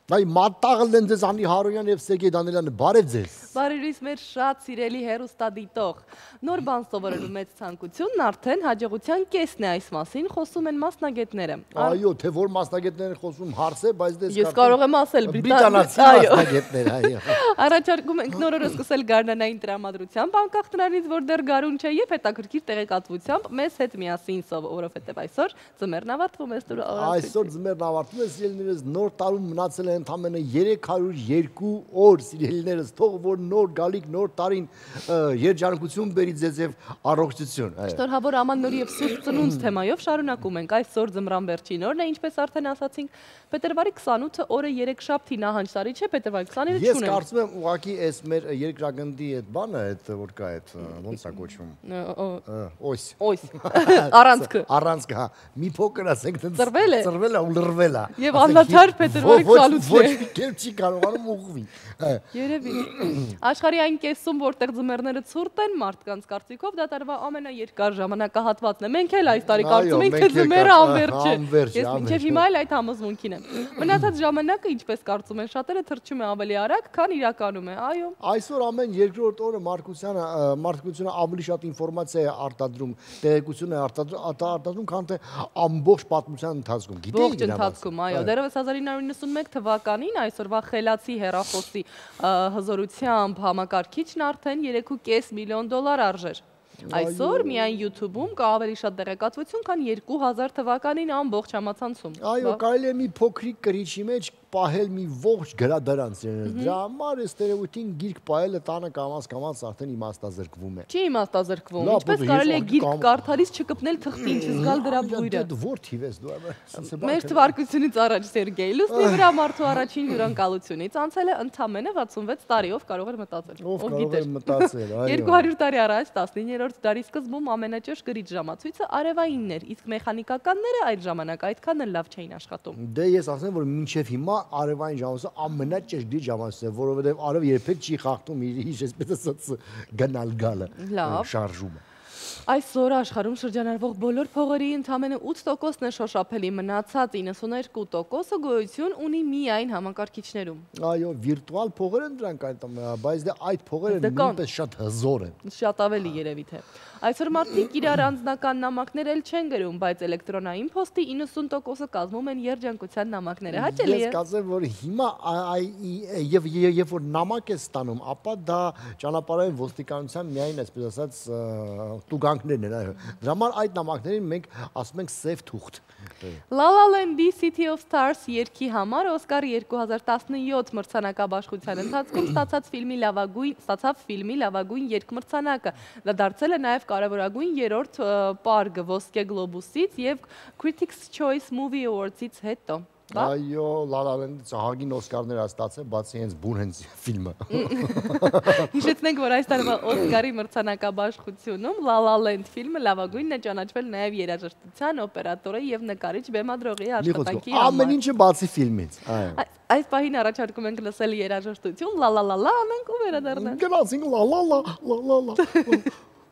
Այ մատաղել են ձեզ Անի Հարոյան եւ Սերգեյ Դանիելյանը, բարև ձեզ։ Բարերիս մեր շատ սիրելի հեռուստադիտող։ Նոր բան սովորելու մեծ ցանկությունն արդեն հաջողության կեսն է այս մասին, խոսում են մասնագետները։ Այո, թե որ մասնագետներ են խոսում հարց է, բայց դες Ես կարող եմ ասել բրիտանացի մասնագետներ, այո։ Առաջարկում ենք նորորը սկսել գարնանային տրամադրությամբ, անկախ նրանից, որ դեռ գարուն չէ եւ հետաքրքիր տեղեկատվությամբ մեզ հետ միասին որովհետեւ այսօր ձմեռն ավարտվում է ստուր օրը։ Այսօր ձմեռն ավարտվում է, սիրելիներս, նոր տարում մնացել է ընդամենը 302 օր, սիրելիներս, թող որ նոր գալիք, նոր տարին երջանկություն բերի ձեզ եւ առողջություն։ Շնորհավոր Աման նորի եւ Սուրբ Ծնունդ թեմայով շարունակում ենք այսօր ձմռան վերջին օրն է, ինչպես արդեն ասացինք, փետրվարի 28-ը օրը երեքշաբթի նահանջ տարի չէ, փետրվարի 29-ը Ես կարծում եմ ուղղակի այս մեր երկրագնդի այդ բանը, այդ որ կա այդ ոնց է կոչվում։ Օյս։ Առանցքը։ Առանցքը, հա։ Մի փոքր ասենք դից Ծրվել է։ Ծրվել է ու լրվել է։ Եվ անլացար փետրվարի 28-ը։ Ոչ մի կերպ չի կարողանում ուղղվի։ Երևի։ Աշխարհի այն կեսում, որտեղ ձմեռները ցուրտ են, մարդկանց կարծիքով դա տարվա ամենաերկար ժամանակահատվածն է։ Մենք էլ այս տարի կարծում ենք, թե ձմեռը անվերջ է։ Ես մինչև հիմա էլ այդ համոզմունքին եմ։ Մնացած ժամանակը, ինչպես կարծում են շատերը, թռչում է ավելի արագ, քան իրականում է։ Այո։ Այսօր ամեն երկրորդ օրը մարդկությունը ավելի շատ ինֆորմացիա է արտադրում, տեղեկություն է արտադրում, քան թե ամբողջ պատմության ընթացքում։ Ողջ ընթացքում, այո, դեռևս 1991 թվականին այսօրվա խելացի հեռախոսի հզորությամբ համակարգիչն արդեն 3.5 միլիոն դոլար արժեր։ Այսօր միայն YouTube-ում կա ավելի շատ տեղեկատվություն, քան 2000 թվականին ամբողջ համացանցում։ Այո, կարելի է մի փոքրիկ կրիչի մեջ պահել մի ողջ գրադարան, դրա համար այս տերևույթին գիրք պահելը տանը կամաց արդեն իմաստազրկվում է։ Չի իմաստազրկվում, ինչպես կարելի է գիրք կարդալիս չկպնել թղթին, չզգալ դրա բույրը։ Որ թիվ ես դու։ Մեր թվարկությունից առաջ Սերգեյ Լուսնի վրա մարդու առաջին հյուրընկալությունից անցել է ընդամենը 66 տարի, ով կարող էր մտածել։ Ով կարող էր մտածել, այո։ 200 տարի առաջ 19-րդ դարի սկզբում ամենաճիշտ գրիչ ժամացույցը արևայինն էր, իսկ մեխանիկականները այդ ժամանակ այդքան էլ լավ չէին աշխատում։ Դե ես ասեմ, որ մինչև հիմա արևային ժամացույցը ամենաճշգրիտ ժամացույցն է, որովհետև արևը երբեք չի խախտում իր այսպես ասած գնալ գալը, շարժումը։ Այսօր աշխարհում շրջանառվող բոլոր փողերի ընդամենը 8%-ն է շոշափելի, մնացած 92%-ը գոյություն ունի միայն համակարգիչներում։ Այո, վիրտուալ փողեր են դրանք այդ, բայց դե այդ փողերը նույնպես շատ հզոր են։ Շատ ավելի երևի թե։ Այսօր մարդիկ իրար անձնական նամակներ էլ չեն գրում, բայց էլեկտրոնային փոստի 90%-ը կազմում են երջանկության նամակները։ Հաճելի է։ Ես կարծեմ, որ հիմա երբ որ նամակ է ստանում, ապա դա ճանապարհային ոստիկանության միայն այսպես ասած տուգանքներն են, այո։ Դրա համար այդ նամակներին մենք ասում ենք սև թուղթ։ La La Land-ի City of Stars երգի համար Օսկարի 2017 մրցանակաբաշխության ընթացքում ստացավ ֆիլմի լավագույն երգմրցանակը։ Դա դարձել է նաև կարևորագույն երրորդ պարգը ոսկե գլոբուսից եւ Critics' Choice Movie Awards-ից հետո։ Այո, La La Land-ը ահագին Օսկարներ ստացել, բացի հենց բուն հենց ֆիլմը։ Հիշեցնենք, որ այս տարվա Օսկարի մրցանակաբաշխությունում La La Land ֆիլմը լավագույնն է ճանաչվել նաև երաժշտության, օպերատորի եւ նկարիչ բեմադրողի աշխատանքի համար։ Ամեն ինչը բացի ֆիլմից։ Այս պահին առաջարկում ենք լսել երաժշտություն, La La La La անենք ու վերադառնանք։ Գնացինք La La La La La La։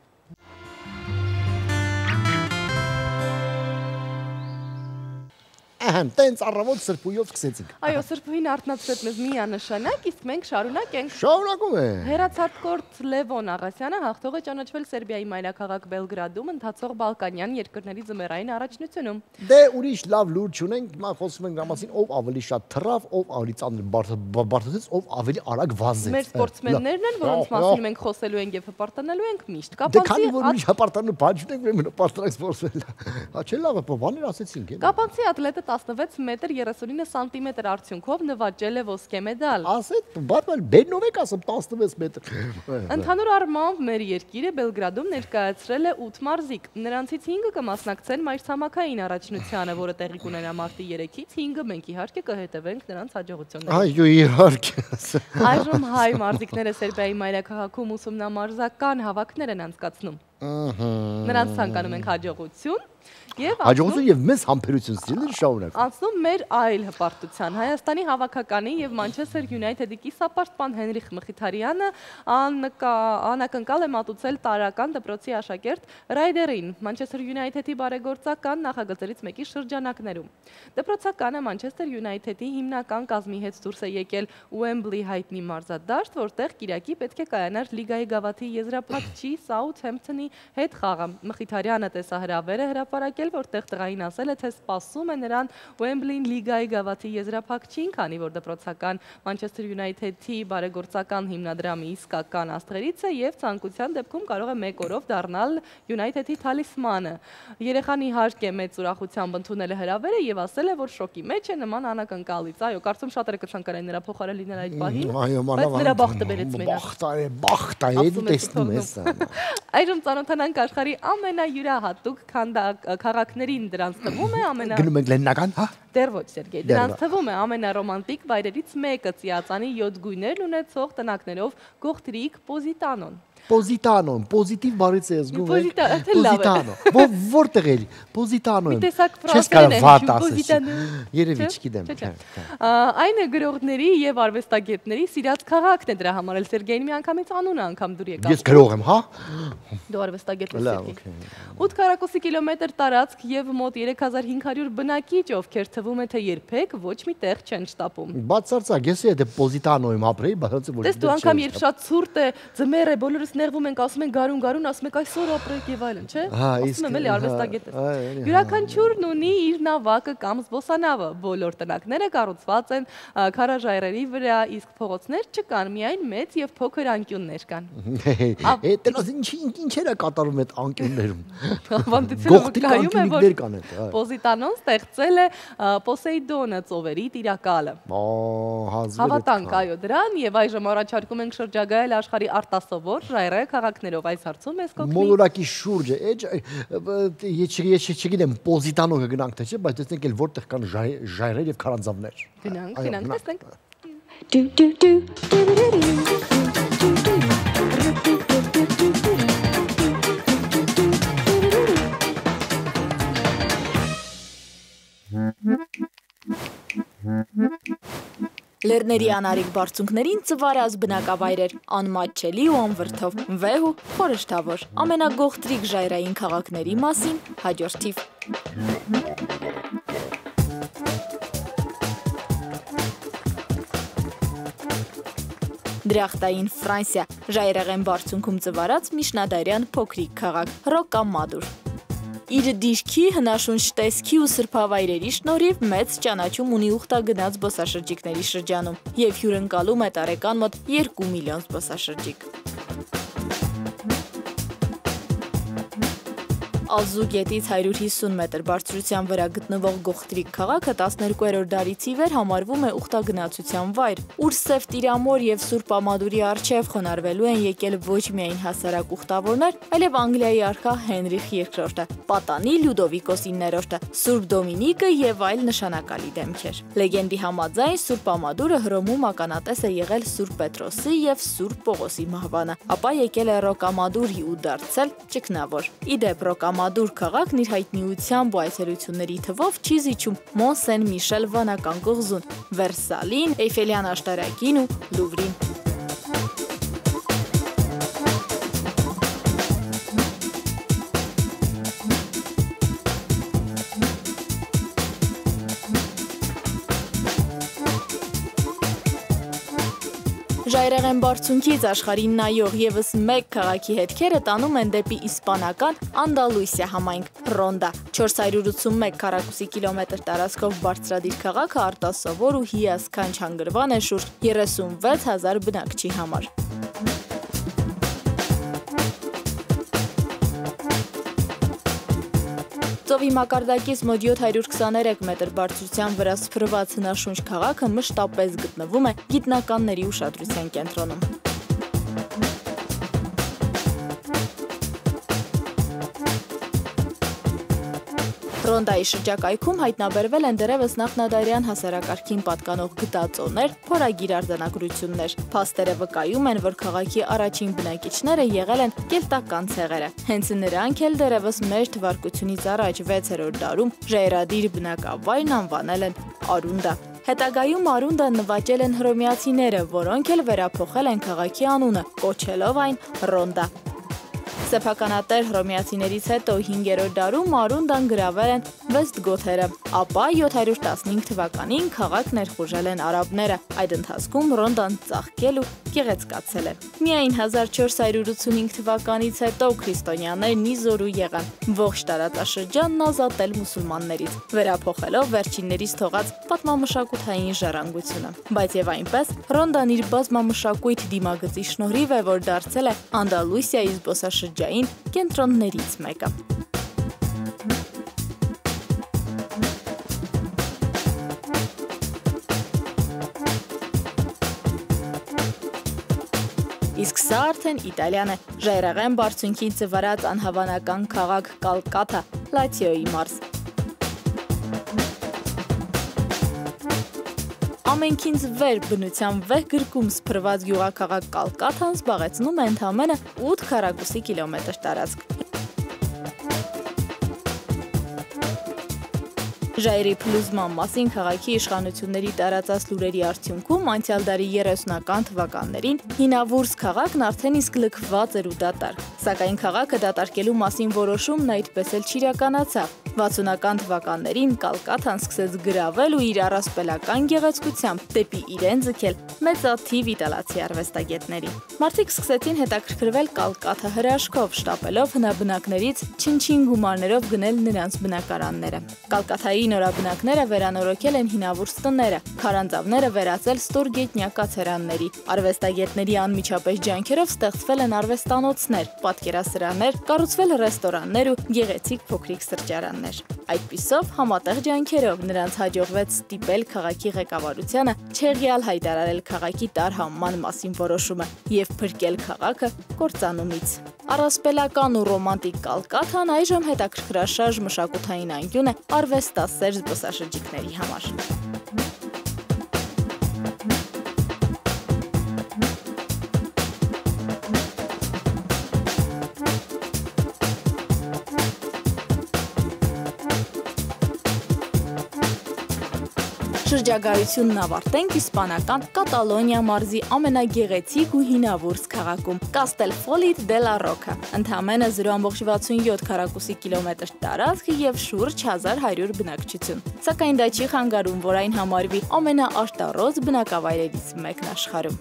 Տենց առավոտ սրբույով սկսեցինք։ Այո, սրբույն արթնացրեց մեզ միանշանակ, իսկ մենք շարունակենք։ Շարունակում է։ Հեռացածկորտ Լևոն Աղասյանը հաղթող է ճանաչվել Սերբիայի մայրաքաղաք Բելգրադում ընթացող Բալկանյան երկրների ձմեռային առաջնությունում։ Դե ուրիշ լավ լուր չունենք, հիմա խոսում ենք դրա մասին, ով ավելի շատ թռավ, ով ավելի ծանր բարդացեց, ով ավելի արագ վազեց։ Մեր սպորտսմեններն են, որոնց մասին մենք խոսելու ենք եւ հպարտանալու ենք միշտ։ Դե քանի որ ուրիշ հպարտանու բան չունենք, մենք հպարտանանք սպորտսմենը։ Հա չէ լավ է, բաներ ասեցինք։ Կապանցի ատլետը 16 մետր 39 սանտիմետր արդյունքով նվաճել է ոսկե մեդալ։ Ասეთ, բացվել բերնով եք ասում 16 մետր։ Ընդհանուր առմամբ մեր երկիրը Բելգրադում ներկայացրել է 8 մարզիկ։ Նրանցից 5-ը կմասնակցեն մայրցամաքային առաջնությանը, որը տեղի կունենա մարտի 3-ից 5-ը մենք իհարկե կհետևենք նրանց հաջողություններին։ Այո, իհարկե։ Այժմ հայ մարզիկները Սերբիայի մայրաքաղաքում ուսումնամարզական հավաքներ են անցկացնում։ Նրանց ցանկանում ենք հաջողություն Եվ Հաջողություն եւ մեծ համբերություն ստիլը շարունակ։ Անցնում մեր այլ հպարտության Հայաստանի հավաքականի եւ Manchester United-ի կիսապաշտպան Հենրիխ Մխիթարյանը անակնկալ է մատուցել տարրական դպրոցի աշակերտ Ռայդերին Manchester United-ի բարեգործական նախագծերից մեկի շրջանակներում։ Դպրոցականը Manchester United-ի հիմնական կազմի հետ դուրս է եկել Wembley հայտնի մարզադաշտ, որտեղ Կիրակի պետք է կայանար լիգայի գավաթի եզրափակիչի Southampton-ի հետ խաղը։ Մխիթարյանը տեսահրավեր է հրապարակել, որտեղ տղային ասել է, թե սպասում է նրան Wembley-ին լիգայի գավաթի եզրափակիչին, քանի որ դպրոցական Manchester United-ի բարեգործական հիմնադրամի իսկական աստղերից է եւ ցանկության դեպքում կարող է մեկ օրով դառնալ United-ի թալիսմանը։ Երեխան իհարկե մեծ ուրախությամբ ընդունել է հրավերը եւ ասել է, որ շոկի մեջ է նման անակնկալից։ Այո, կարծում շատերը կցանկանային նրա փոխարեն լինել այդ պահին, բայց նրա բախտը բերեց մենակ։ Բախտա է, տեսնում ես։ Այժմ ծանոթանանք աշխարհի ամենայուրահատուկ քաղաքներին, դրանց թվում է Գնում ենք լեննական, հա։ Դեռ ոչ, Սերգեյ, դրանց թվում է ամենառոմանտիկ վայրերից մեկը ծիածանի 7 գույներն ունեցող տնակներով Գողտրիկ Պոզիտանոն։ Պոզիտանոն, պոզիտիվ բառից է զգում Պոզիտանո։ Որտեղ էր Պոզիտանոն։ Մի տեսակ Չես կարող վատ ասես։ Երևի չգիտեմ։ Այն գրողների եւ արվեստագետների սիրած քաղաքն է, դրա համար էլ Սերգեյն մի անգամից անունը անգամ դուր եկավ։ Ես գրող եմ, հա։ Դու արվեստագետ ես, Սերգեյ։ 8 քառակուսի կիլոմետր տարածք եւ մոտ 3500 բնակիչ, ովքեր թվում է թե երբեք ոչ մի տեղ չեն շտապում։ Բացարձակ, ես եթե Պոզիտանոյում ապրեի, բայց ոչ։ Դες դու անգամ երբ շատ ցուրտ է, ձմեռ է, բոլորս նեղվում ենք, ասում են գարուն, ասում եք այսօր ապրեք եւ այլն, չէ՞։ Ասում եմ էլի արվեստագետ ես։ Յուրաքանչյուրն ունի իր նավակը կամ զբոսանավը, բոլոր տնակները կառուցված են քարաժայռերի վրա, իսկ փողոցներ չկան, միայն մեծ եւ փոքր անկյուններ կան։ Այդտեղս ինչեր է կատարում այդ անկյուններում։ Ավանդությունը կայում է, որ կան այդ։ Պոզիտանոն ստեղծել է Պոսեյդոնը ծովերի տիրակալը։ Հավատանք այո դրան եւ այժմ առաջարկում ենք շրջագայել աշխարհի արտասովոր ժայռե քաղաքներով այս հարցում ես կօգնի։ Մոլորակի շուրջը, ես չգիտեմ Պոզիտանո կգնանք թե չէ, բայց տեսնենք էլ որտեղ կան ժայռեր եւ քարանձավներ։ Գնանք, տեսնենք։ Լեռների անարիք բարձունքներին ծվարած բնակավայրեր, անմատչելի ու անվրդով, վեհ ու խորհրդավոր, ամենագողտրիկ ժայռային քաղաքների մասին հաջորդ թիվ։ Դրախտային Ֆրանսիա, ժայռեղեն բարձունքում ծվարած միջնադարյան փոքրիկ քաղաք, Ռոկամադուր։ Իր դիրքի, հնաշունչ տեսքի ու սրբավայրերի շնորհիվ մեծ ճանաչում ունի ուխտագնաց զբոսաշրջիկների շրջանում եւ հյուրընկալում է տարեկան մոտ 2 միլիոն զբոսաշրջիկ։ Ալզու գետից 150 մետր բարձրության վրա գտնվող Գողտրիկ քաղաքը 12-րդ դարից ի վեր համարվում է ուխտագնացության վայր, ուր Սև Տիրամոր եւ Սուրբ Ամադուրի առջև խոնարհվելու են եկել ոչ միայն հասարակ ուխտավորներ, այլև Անգլիայի արքա Հենրիխ II-ը, պատանի Լյուդովիկոս 9-րդը, Սուրբ Դոմինիկը եւ այլ նշանակալի դեմքեր։ Լեգենդի համաձայն Սուրբ Ամադուրը Հռոմում ականատես է եղել Սուրբ Պետրոսի եւ Սուրբ Պողոսի մահվանը, ապա եկել է Ռոկամադուրի ու դարձել ճգնավոր։ Իդեպ Մադուր քաղաքն իր հայտնիությամբ ու այցելությունների թվով չի զիջում Մոն Սեն Միշել վանական կղզուն, Վերսալին, Էյֆելյան աշտարակին ու Լուվրին։ Ժայռեղեն բարձունքից աշխարհին նայող եւս մեկ քաղաքի հետքերը տանում են դեպի իսպանական Անդալուսիա համայնք Ռոնդա։ 481 քառակուսի կիլոմետր տարածքով բարձրադիր քաղաքը արտասովոր ու հիասքանչ հանգրվան է շուրջ 36,000 բնակչի համար։ Ծովի մակարդակից մոտ 723 մետր բարձրության վրա սփռված հնաշունչ քաղաքը մշտապես գտնվում է գիտնականների ուշադրության կենտրոնում։ Ռոնդայի շրջակայքում հայտնաբերվել են դեռևս նախնադարյան հասարակարգին պատկանող գտածոներ, փորագիր արձանագրություններ։ Փաստերը վկայում են, որ քաղաքի առաջին բնակիչները եղել են կելտական ցեղերը։ Հենց նրանք էլ դեռևս մեր թվարկությունից առաջ 6-րդ դարում ժայռադիր բնակավայրն անվանել են Արունդա։ Հետագայում Արունդա նվաճել են հռոմեացիները, որոնք էլ վերափոխել են քաղաքի անունը, կոչելով այն Ռոնդա։ Սեփականատեր հռոմեացիներից հետո 5-րդ դարում Արունդան գրավել են վեստգոթերը, ապա 715 թվականին քաղաք ներխուժել են արաբները։ Այդ ընթացքում Ռոնդան ծաղկել ու գեղեցկացել է։ Միայն 1485 թվականից հետո քրիստոնյաներն ի զորու եղան ողջ տարածաշրջանն ազատել մուսուլմաններից, վերափոխելով վերջիններից թողած պատմամշակութային ժառանգությունը։ Բայց եւ այնպես Ռոնդան իր բազմամշակույթ դիմագծի շնորհիվ է, որ դարձել է Անդալուսիայի զբոսաշրջային կենտրոններից մեկը։ Իսկ սա արդեն Իտալիան է, ժայռեղեն բարձունքին ծվարած անհավանական քաղաք Կալկաթա, Լացիոյի մարզ։ Ամենքինց վեր բնության վեհ գրկում սփռված գյուղաքաղաք Կալկաթան զբաղեցնում է ընդամենը 8 քառակուսի կիլոմետր տարածք։ Ժայռի փլուզման մասին քաղաքի իշխանությունների տարածած լուրերի արդյունքում անցյալ դարի 30-ական թվականներին հինավուրց քաղաքն արդեն իսկ լքված էր ու դատարկ։ Սակայն քաղաքը դատարկելու մասին որոշումն այդպես էլ չիրականացավ։ 60-ական թվականներին Կալկաթան սկսեց գրավել ու իր առասպելական գեղեցկությամբ դեպի իրեն ձգել մեծաթիվ իտալացի արվեստագետների։ Մարդիկ սկսեցին հետաքրքրվել Կալկաթա հրաշքով, շտապելով հնաբնակներից չնչին գումարներով գնել նրանց բնակարանները։ Կալկաթայի նորաբնակները վերանորոգել են հինավուրց տները, քարանձավները վերածել ստորգետնյա կացարանների։ Արվեստագետների անմիջապես ջանքերով ստեղծվել են արվեստանոցներ, պատկերասրահներ, կառուցվել ռեստորաններ ու գեղեցիկ փոքրիկ սրճարաններ։ Այդպիսով համատեղ ջանքերով նրանց հաջողվեց ստիպել քաղաքի ղեկավարությանը չեղյալ հայտարարել քաղաքի տարհանման մասին որոշումը եւ փրկել քաղաքը կործանումից։ Առասպելական ու ռոմանտիկ Կալկաթան այժմ հետաքրքրաշարժ մշակութային անկյուն է արվեստասեր զբոսաշրջիկների համար։ Շրջագայությունն ավարտենք իսպանական Կատալոնիա մարզի ամենագեղեցիկ ու հինավուրց քաղաքում Castellfollit de la Roca, ընդամենը 0.67 քառակուսի կիլոմետր տարածք եւ շուրջ 1100 բնակչություն։ Սակայն դա չի խանգարում, որ այն համարվի ամենաարտառոց բնակավայրերից մեկն աշխարհում։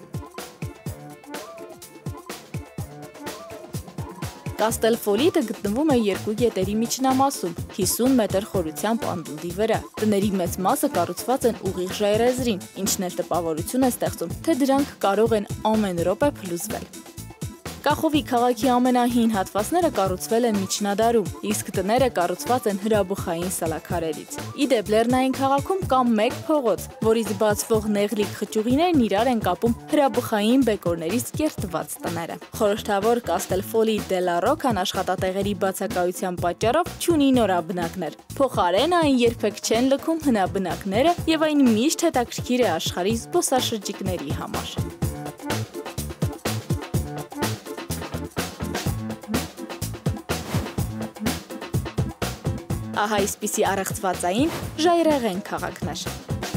Castellfollit-ը գտնվում է երկու գետերի միջնամասում, 50 մետր խորությամբ անդունդի վրա։ Տների մեծ մասը կառուցված են ուղիղ ժայռեզրին, ինչն էլ տպավորություն է ստեղծում, թե դրանք կարող են ամեն րոպե փլուզվել։ Կախովի քաղաքի ամենահին հատվածները կառուցվել են միջնադարում, իսկ տները կառուցված են հրաբուխային սալաքարերից։ Իդեպ Լեռնային քաղաքում կա մեկ փողոց, որից բացվող նեղլիկ խճուղիներն իրար են կապում հրաբուխային բեկորներից կերտված տները։ Խորհրդավոր Castellfollit de la Roca-ն աշխատատեղերի բացակայության պատճառով չունի նորաբնակներ։ Փոխարենը այն երբեք չեն լքում հնաբնակները եւ այն միշտ հետաքրքիր է աշխարհի զբոսաշրջիկների համար։ Ահա այսպիսի առեղծվածային ժայռեղեն քաղաքն էր։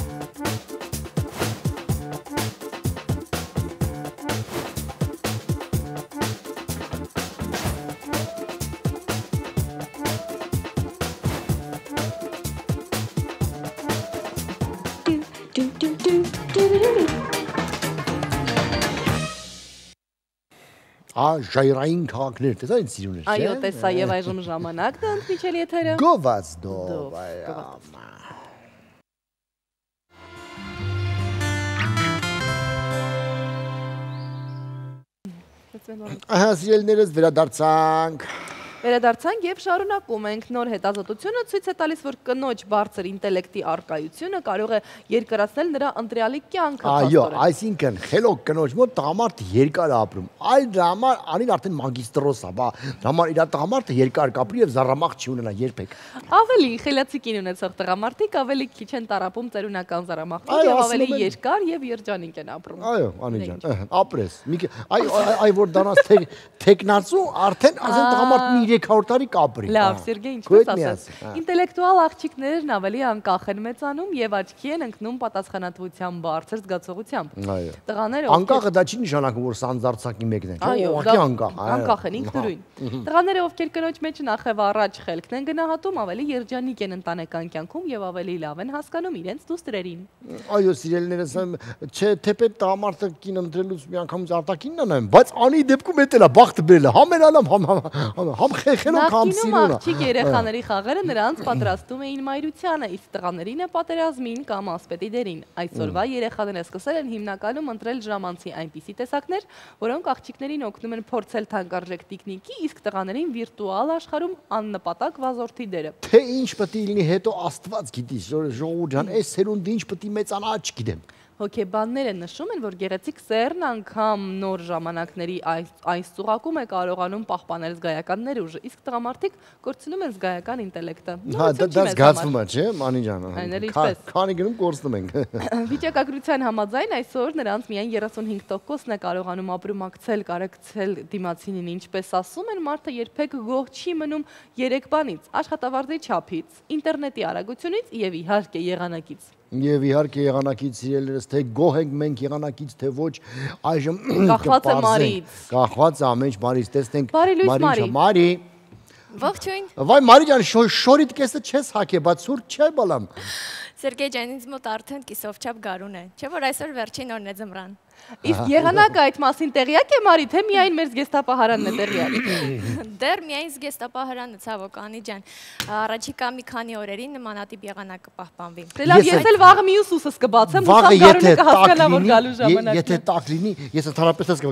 Ժայռային քաղաքներ, տեսա ինձ սիրուն էր, չէ՞։ Այո, տեսա եւ այժմ ժամանակն է ընդմիջել եթերը։ Գոված Դով, Ահա սիրելիներս վերադարձանք։ Վերադարձանք եւ շարունակում ենք նոր հետազոտությունը ցույց է տալիս, որ կնոջ բարձր ինտելեկտի առկայությունը կարող է երկարացնել նրա ընտրյալի կյանքը։ Այո, այսինքն խելոք կնոջ մոտ տղամարդը երկար է ապրում։ Այլ դրա համար անին արդեն մագիստրոս է, բա դրա համար իր տղամարդը երկար կապրի եւ զառամախ չի ունենա երբեք։ Ավելի խելացի կին ունեցող տղամարդիկ ավելի քիչ են տարապում ծերունական զառամախով եւ ավելի երկար եւ երջանիկ են ապրում։ Այո, Անի ջան, ապրես։ Այ որ դրանց թեկնածու արդեն ասեն տղամարդն 300 տարի կապրի։ Լավ, Սերգեյ, ինչպես ասած։ Ինտելեկտուալ աղջիկներն ավելի անկախ են մեծանում եւ աչքի են ընկնում պատասխանատվության բարձր զգացողությամբ։ Այո։ Տղաները անկախը դա չի նշանակում, որ սանձարձակի մեկն են, այո, ուղղակի անկախ։ Անկախ են ինքնուրույն։ Տղաները, ովքեր կնոջ մեջ նախև առաջ խելքն են գնահատում, ավելի երջանիկ են ընտանեկան կյանքում եւ ավելի լավ են հասկանում իրենց դուստրերին։ Այո, սիրելիներս, չէ, թեպետ տղամարդը կին ընտրելուց մի անգամից արտակինն անեմ, բայց անի դեպքում էդ էլա բախտը բերել է, համենալամ, համ խելոք, համ սիրունը։ Աղջիկ երեխաների խաղերը նրանց պատրաստում էին մայրությանը, իսկ տղաներին է պատերազմին կամ ասպետի դերին։ Այսօրվա երեխաները սկսել են հիմնականում ընտրել ժամանցի այնպիսի տեսակներ, որոնք աղջիկներին օգնում են փորձել թանկարժեք տիկնիկի, իսկ տղաներին վիրտուալ աշխարհում աննպատակ վազորդի դերը։ Թե ինչ պետք է լինի հետո Աստված գիտի, ժողովուրդ ջան, այս սերունդը ինչ պետք է մեծանա, չգիտեմ։ Հոգեբանները նշում են, որ գեղեցիկ սերն անգամ նոր ժամանակների այս ծուղակում է կարողանում պահպանել զգայական ներուժը, իսկ տղամարդիկ կորցնում են զգայական ինտելեկտը։ Հա, դա զգացվում է, չէ՞, Անի ջան։ Քանի գնում կորցնում ենք։ Վիճակագրության համաձայն այսօր նրանց միայն 35%-ն է կարողանում ապրումակցել, կարեկցել դիմացինին, ինչպես ասում են, մարդը երբեք գոհ չի մնում 3 բանից՝ աշխատավարձի չափից, ինտերնետի արագությունից եւ իհարկե եղանակից։ Եվ իհարկե եղանակից սիրելիներս, թե գոհ ենք մենք եղանակից, թե ոչ, այժմ կախված է Մարից։ Կախված է ամեն ինչ Մարից, տեսնենք Մարի։ Ողջույն։ Վայ Մարի ջան, շորիդ կեսը չես հագե, բայց սուրճ չէ բալամ։ Սերգեյ ջան, ինձ մոտ արդեն կիսով չափ գարուն է, չէ՞ որ այսօր վերջին օրն է ձմռան։ Իսկ եղանակը այդ մասին տեղյակ է Մարի, թե միայն մեր զգեստապահարանն է տեղյակ։ Դեռ միայն զգեստապահարանը, ցավոք Անի ջան, առաջիկա մի քանի օրերին նմանատիպ եղանակ կպահպանվի։ Դե լավ, ես էլ վաղը մյուս ուսս կբացեմ, հուսամ գարունը կհասկանա, որ գալու ժամանակն է։ Եթե տաք լինի, ես ընդհանրապես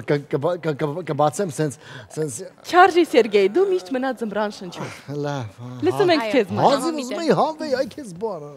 կբացեմ սենց։ Չարժի Սերգեյ, դու միշտ մնա ձմռան շնչում։ Լավ։ Լսում ենք քեզ Մարի։ Հազիվ ուզում էի հավեի, այ քեզ բան։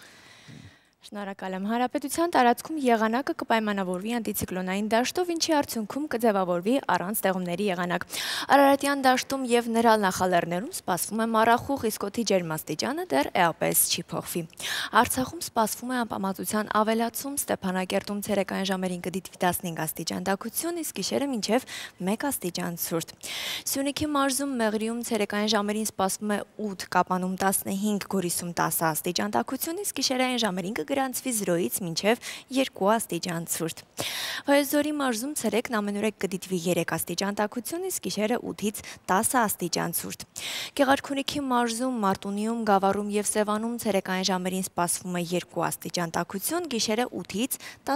Շնորհակալ եմ։ Հանրապետության տարածքում եղանակը կպայմանավորվի անտիցիկլոնային դաշտով, ինչի արդյունքում կձևավորվի առանց տեղումների եղանակ։ Արարատյան դաշտում եւ նրա նախալեռներում սպասվում է մառախուղ, իսկ օդի ջերմաստիճանը դեռ էապես չի փոխվի։ Արցախում սպասվում է անպամատության ավելացում, Ստեփանակերտում ցերեկային ժամերին կդիտվի 15 աստիճան տաքություն, իսկ գիշերը մինչև 1 աստիճան ցուրտ։ Սյունիքի մարզում Մեղրիում ցերեկային ժամերին սպասվում է 8, Կապանում 15, Գորիսում 10 աստիճան տաքություն, իսկ գիշերային ժամերին գրանցվի 0-ից մինչև 2 աստիճան ցուրտ։ Վայոց-Ձորի մարզում ցերեկն ամենուրեք կդիտվի 3 աստիճան տաքություն, իսկ գիշերը 8-ից 10 աստիճան ցուրտ։ Գեղարքունիքի մարզում, Մարտունիում, Գավառում եւ Սևանում ցերեկային ժամերին սպասվում է 2 աստիճան տաքություն, գիշերը 8-ից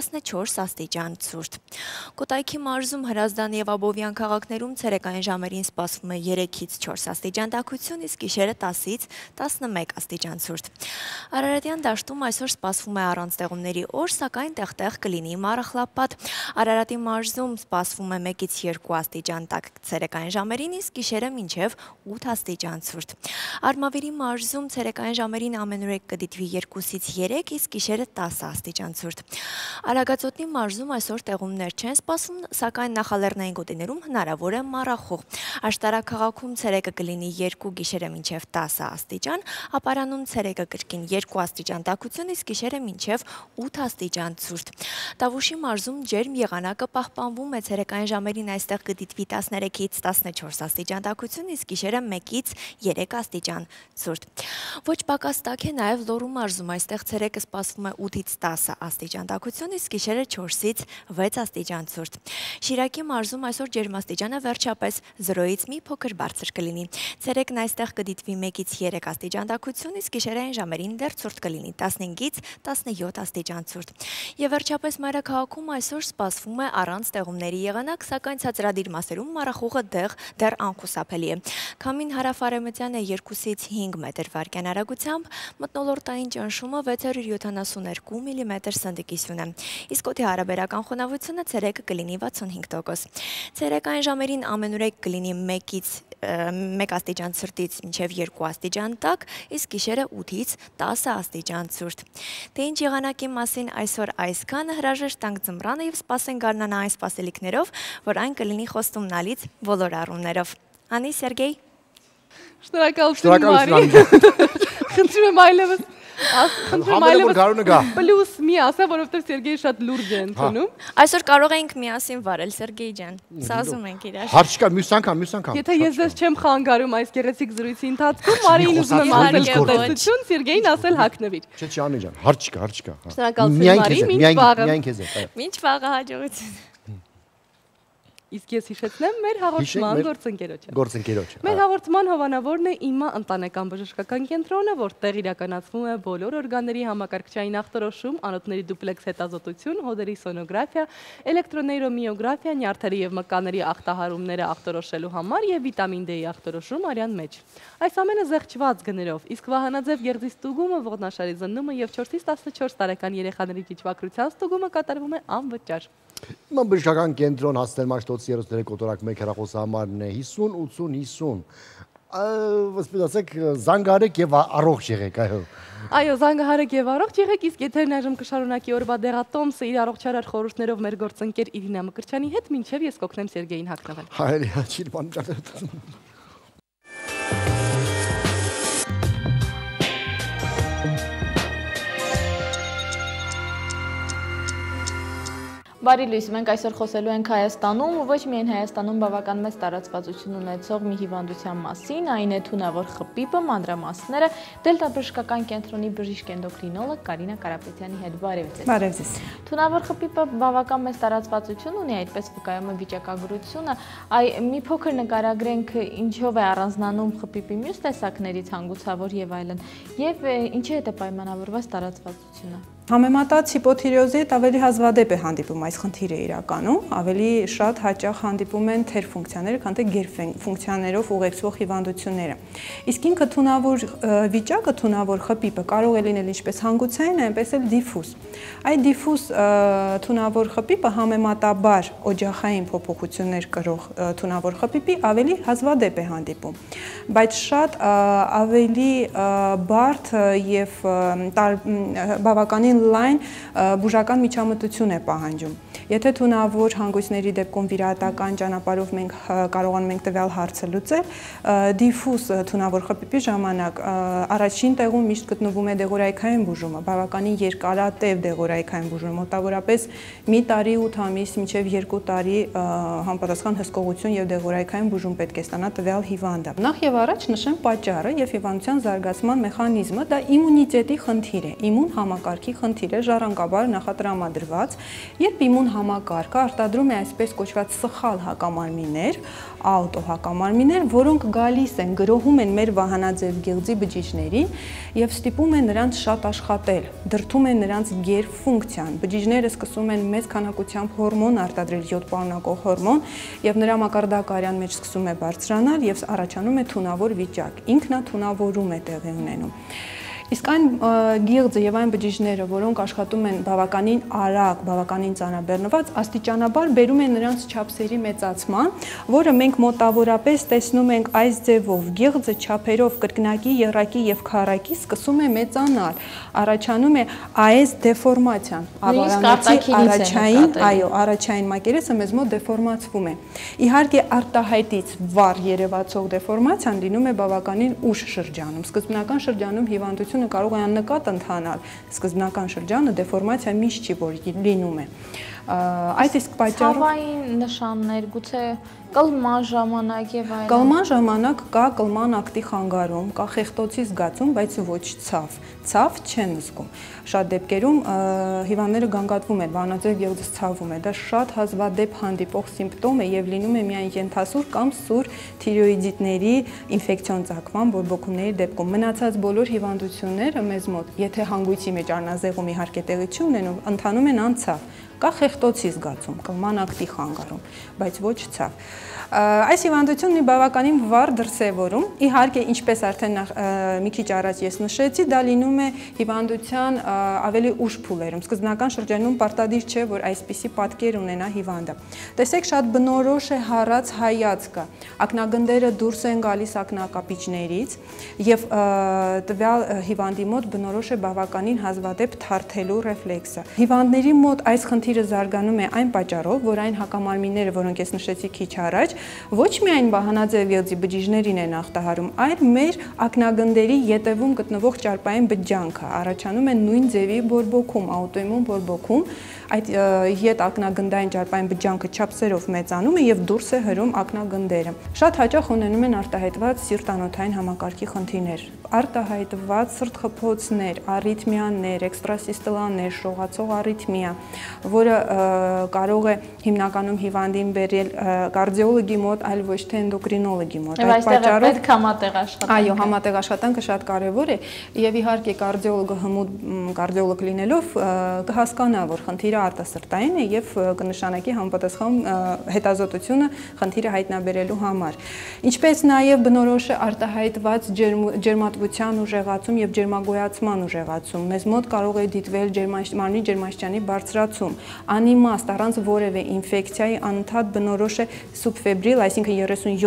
14 աստիճան ցուրտ։ Կոտայքի մարզում, Հրազդան եւ Աբովյան քաղաքներում ցերեկային ժամերին սպասվում է 3-ից 4 աստիճան տաքություն, իսկ գիշերը 10-ից 11 աստիճան ցուրտ։ Արարատյան դաշտում այսօր սպասվում է առանց տեղումների օր, սակայն տեղ-տեղ կլինի մառախլապատ։ Արարատի մարզում սպասվում է 1-ից 2 աստիճան տաք ցերեկային ժամերին, իսկ գիշերը մինչև 8 աստիճան ցուրտ։ Արմավիրի մարզում ցերեկային ժամերին ամենուրեք կդիտվի 2-ից 3, իսկ գիշերը 10 աստիճան ցուրտ։ Արագածոտնի մարզում այսօր տեղումներ չեն սպասվում, սակայն նախալեռնային գոտիներում հնարավոր է մառախուղ։ Աշտարակ քաղաքում ցերեկը կլինի 2, գիշերը մինչև 10 աստիճան, Ապարանում ցերեկը կրկին 2 աստիճան տաքություն, իսկ գիշերը մինչև 8 աստիճան ցուրտ։ Տավուշի մարզում ջերմ եղանակը պահպանվում է, ցերեկային ժամերին այստեղ կդիտվի 13-ից 14 աստիճան տաքություն, իսկ գիշերը 1-ից 3 աստիճան ցուրտ։ Ոչ պակաս տաք է նաև Լոռու մարզում, այստեղ ցերեկը սպասվում է 8-ից 10 աստիճան տաքություն, իսկ գիշերը 4-ից 6 աստիճան ցուրտ։ Շիրակի մարզում այսօր ջերմաստիճանը վերջապես 0-ից մի փոքր բարձր կլինի։ Ցերեկն այստեղ կդիտվի 1-ից 3 աստիճան տաքություն, իսկ գիշերային ժամերին դեռ ցուրտ կլինի 15-ից 17 աստիճան ցուրտ։ Եվ վերջապես մայրաքաղաքում այսօր սպասվում է առանց տեղումների եղանակ, սակայն ցածրադիր մասերում մառախուղը դեռ անխուսափելի է։ Քամին հարավարևմտյան է 2-ից 5 մետր վարկյան արագությամբ, մթնոլորտային ճնշումը 672 մմ սնդիկիսյուն է։ Իսկ օդի հարաբերական խոնավությունը ցերեկը կլինի 65%։ Ցերեկային ժամերին ամենուրեք կլինի 1-ից 1 աստիճան ցրտից մինչև 2 աստիճան տաք, իսկ գիշերը 8-ից 10 աստիճան ցուրտ։ Թե ինչ եղանակի մասին այսօր այսքանը, հրաժեշտ տանք ձմռանը եւ սպասենք գարնանա այն սպասելիքներով, որ այն կլինի խոստումնալից բոլոր առումներով։ Անի, Սերգեյ։ Շնորհակալություն Մարի։ Խնդրում եմ այլևս պլյուս մի ասա, որովհետև Սերգեյը շատ լուրջ է ընդունում։ Այսօր կարող էինք միասին վարել, Սերգեյ ջան։ Սազում ենք իրար։ Հարց կա, մյուս անգամ։ Եթե ես ձեզ չեմ խանգարում այս գեղեցիկ զրույցի ընթացքում, Մարիին ուզում եմ ասել կողեցություն, Սերգեյին ասել հագնվիր։ Չէ, Անի ջան, հարց կա։ Շնորհակալություն Մարի, մինչ վաղը։ Միայն քեզ է։ Մինչ վաղը հաջողություն։ Իսկ ես հիշեցնեմ մեր հաղորդման գործընկերոջը։ Մեր հաղորդման հովանավորն է իմա ընտանեկան բժշկական կենտրոնը, որտեղ իրականացվում է բոլոր օրգանների համակարգչային ախտորոշում, անոթների դուպլեքս հետազոտություն, հոդերի սոնոգրաֆիա, էլեկտրոնեյրոմիոգրաֆիա, նյարդերի եւ մկանների ախտահարումները ախտորոշելու համար եւ վիտամին D-ի ախտորոշում արյան մեջ։ Այս ամենը զեղչված գներով, իսկ վահանաձև գեղձի ստուգումը, ողնաշարի զննումը եւ 4-ից 14 տարեկան երեխաների ճիճվակրության ստուգումը կատարվում է անվճար։ Իմա բժշկական կենտրոն Հասնել Մաշտոցի 33 կոտորակ 1 հեռախոսահամարն է 50 80 50 Ոսպետ ասեք զանգարեք եւ առողջ եղեք, այո։ Այո, զանգահարեք եւ առողջ եղեք, իսկ եթերն այժմ կշարունակի օրվա դեղատոմսը իր առողջարար խորհուրդներով մեր գործընկեր Իրինա Մկրտչյանի հետ, մինչեւ ես կօգնեմ Սերգեյին հագնվել։ Հայրի հաճիր բան։ Բարի լույս, մենք այսօր խոսելու ենք Հայաստանում, ոչ միայն Հայաստանում բավական մեծ տարածվածություն ունեցող մի հիվանդության մասին, այն է թունավոր խպիպը, մանրամասները, Դելտա բժշկական կենտրոնի բժիշկ էնդոկրինոլոգ Կարինա Կարապետյանի հետ։ Բարև ձեզ։ Բարև ձեզ։ Թունավոր խպիպը բավական մեծ տարածվածություն ունի, այդպես վկայում է վիճակագրությունը, մի փոքր նկարագրենք ինչով է առանձնանում խպիպի մյուս տեսակներից, հանգուցավոր եւ այլն, եւ ինչի հետ է պայմանավորված տարածվածությունը։ Համեմատած հիպոթիրեոզի հետ ավելի հազվադեպ է հանդիպում այս խնդիրը իրականում, ավելի շատ հաճախ հանդիպում են թերֆունկցիաները, քան թե գերֆունկցիաներով ուղեկցվող հիվանդությունները։ Իսկ ինքը թունավոր վիճակը, թունավոր խպիպը կարող է լինել ինչպես հանգուցային, այնպես էլ դիֆուզ։ Այդ դիֆուզ թունավոր խպիպը համեմատաբար օջախային փոփոխություններ կրող թունավոր խպիպի ավելի հազվադեպ է հանդիպում, բայց շատ ավելի բարդ եւ բավականին լայն բուժական միջամտություն է պահանջում։ Եթե թունավոր հանգույցների դեպքում վիրահատական ճանապարհով մենք կարողանում ենք տվյալ հարցը լուծել, դիֆուզ թունավոր խպիպի ժամանակ առաջին տեղում միշտ գտնվում է դեղորայքային բուժումը, բավականին երկարատև դեղորայքային բուժումը, մոտավորապես մի տարի 8 ամիս մինչև 2 տարի համապատասխան հսկողություն եւ դեղորայքային բուժում պետք է ստանա տվյալ հիվանդը։ Նախ եւ առաջ նշեմ պատճառը եւ հիվանդության զարգացման մեխանիզմը, դա իմունիտետի խնդիր է, իմուն համակարգի խնդիր է, ժառանգաբար նախատրամադրված, երբ իմուն համակարգը արտադրում է այսպես կոչված սխալ հակամարմիններ, աուտոհակամարմիններ, որոնք գալիս են, գրոհում են մեր վահանաձև գեղձի բջիջներին եւ ստիպում են նրանց շատ աշխատել, դրդում են նրանց գերֆունկցիան։ Բջիջները սկսում են մեծ քանակությամբ հորմոն արտադրել, յոդ պարունակող հորմոն, եւ նրա մակարդակը արյան մեջ սկսում է բարձրանալ եւ առաջանում է թունավոր վիճակ։ Ինքնաթունավորում է տեղի ունենում։ Իսկ այն գեղձը եւ այն բջիջները, որոնք աշխատում են բավականին արագ, բավականին ծանրաբեռնված, աստիճանաբար բերում են նրանց չափսերի մեծացման, որը մենք մոտավորապես տեսնում ենք այս ձևով, գեղձը չափերով կրկնակի, եռակի եւ քառակի սկսում է մեծանալ, առաջանում է այս դեֆորմացիան, ավարանոցի առաջային, այո, առաջային մակերեսը մեզ մոտ դեֆորմացվում է։ Իհարկե արտահայտից վառ երևացող դեֆորմացիան լինում է բավականին ուշ շրջանում, սկզբնական շրջանում հիվանդությունը կարող է աննկատ ընթանալ, սկզբնական շրջանը դեֆորմացիա միշտ չի, որ լինում է։ Այդ իսկ պատճառով ցավային նշաններ, գուցե կլման ժամանակ եւ այլն։ Կլման ժամանակ կա կլման ակտի խանգարում, կա խեղտոցի զգացում, բայց ոչ ցավ։ Ցավ չեն զգում։ Շատ դեպքերում հիվանդները գանգատվում են, վահանաձև գեղձը ցավում է։ Դա շատ հազվադեպ հանդիպող սիմպտոմ է եւ լինում է միայն ենթասուր կամ սուր թիրոիդիտների ինֆեկցիոն ծագման բորբոքումների դեպքում։ Մնացած բոլոր հիվանդությունները մեզ մոտ, եթե հանգույցի մեջ առնազեղում իհարկե տեղի չի ունենում, ընթանում են անցավ։ կա խեղտոցի զգացում, կա մանակտի խանգարում, բայց ոչ ցավ։ Այս հիվանդությունն ունի բավականին վառ դրսևորում, իհարկե ինչպես արդեն մի քիչ առաջ ես նշեցի, դա լինում է հիվանդության ավելի ուշ փուլերում, սկզբնական շրջանում պարտադիր չէ, որ այսպիսի պատկեր ունենա հիվանդը։ Տեսեք, շատ բնորոշ է հառած հայացքը, ակնագնդերը դուրս են գալիս ակնակապիճներից եւ տվյալ հիվանդի մոտ բնորոշ է բավականին հազվադեպ թարթելու ռեֆլեքսը։ Հիվանդների մոտ այս խնդիրը զարգանում է այն պատճառով, որ այն հակամարմինները, որոնք ես նշեցի քիչ առաջ, ոչ միայն բահանաձև ելձի բջիջներին են ախտահարում, այլ մեր ակնագնդերի ետևում գտնվող ճարպային բջջանքը առաջանում է նույն ձևի բորբոքում, աուտոիմուն բորբոքում, այդ ետ ակնագնդային ճարպային բջջանքը չափսերով մեծանում է եւ դուրս է հրում ակնագնդերը։ Շատ հաճախ ունենում են արտահայտված սիրտանոթային համակարգի խնդիրներ, արտահայտված սրտխփոցներ, արիթմիաներ, էքստրասիստոլաներ, շողացող արիթմիա, որը կարող է հիմնականում հիվանդին բերել կարդիոլոգի մոտ, այլ ոչ թե էնդոկրինոլոգի մոտ։ Այդ պատճառով պետք համատեղ աշխատանք։ Այո, համատեղ աշխատանքը շատ կարևոր է եւ իհարկե կարդիոլոգը հմուտ կարդիոլոգ լինելով կհասկանա, որ խնդիրը արտասրտային է եւ կնշանակի համապատասխան հետազոտությունը խնդիրը հայտնաբերելու համար։ Ինչպես նաեւ բնորոշ է արտահայտված ջերմատվության ուժեղացում եւ ջերմագոյացման ուժեղացում։ Մեզ մոտ կարող է դիտվել մարմնի ջերմաստիճանի բարձրացում, անիմաստ առանց որևէ ինֆեկցիայի անընդհատ բնորոշ է սուբֆեբրիլ, այսինքն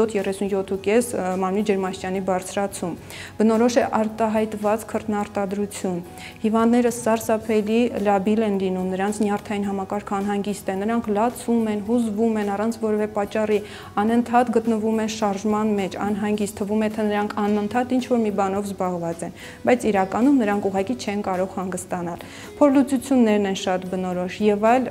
37.5 մարմնի ջերմաստիճանի բարձրացում։ Բնորոշ է արտահայտված քրտնարտադրություն։ Հիվանդները սարսափելի լաբիլ են լինում, նրանց նյարդային համակարգը անհանգիստ է, նրանք լացում են, հուզվում են առանց որևէ պատճառի, անընդհատ գտնվում են շարժման մեջ, անհանգիստ, թվում է թե նրանք անընդհատ ինչ-որ մի բանով զբաղված են, բայց իրականում նրանք ուղղակի չեն կարող հանգստանալ։ Փորլուծություններն են շատ բնորոշ եւ այլ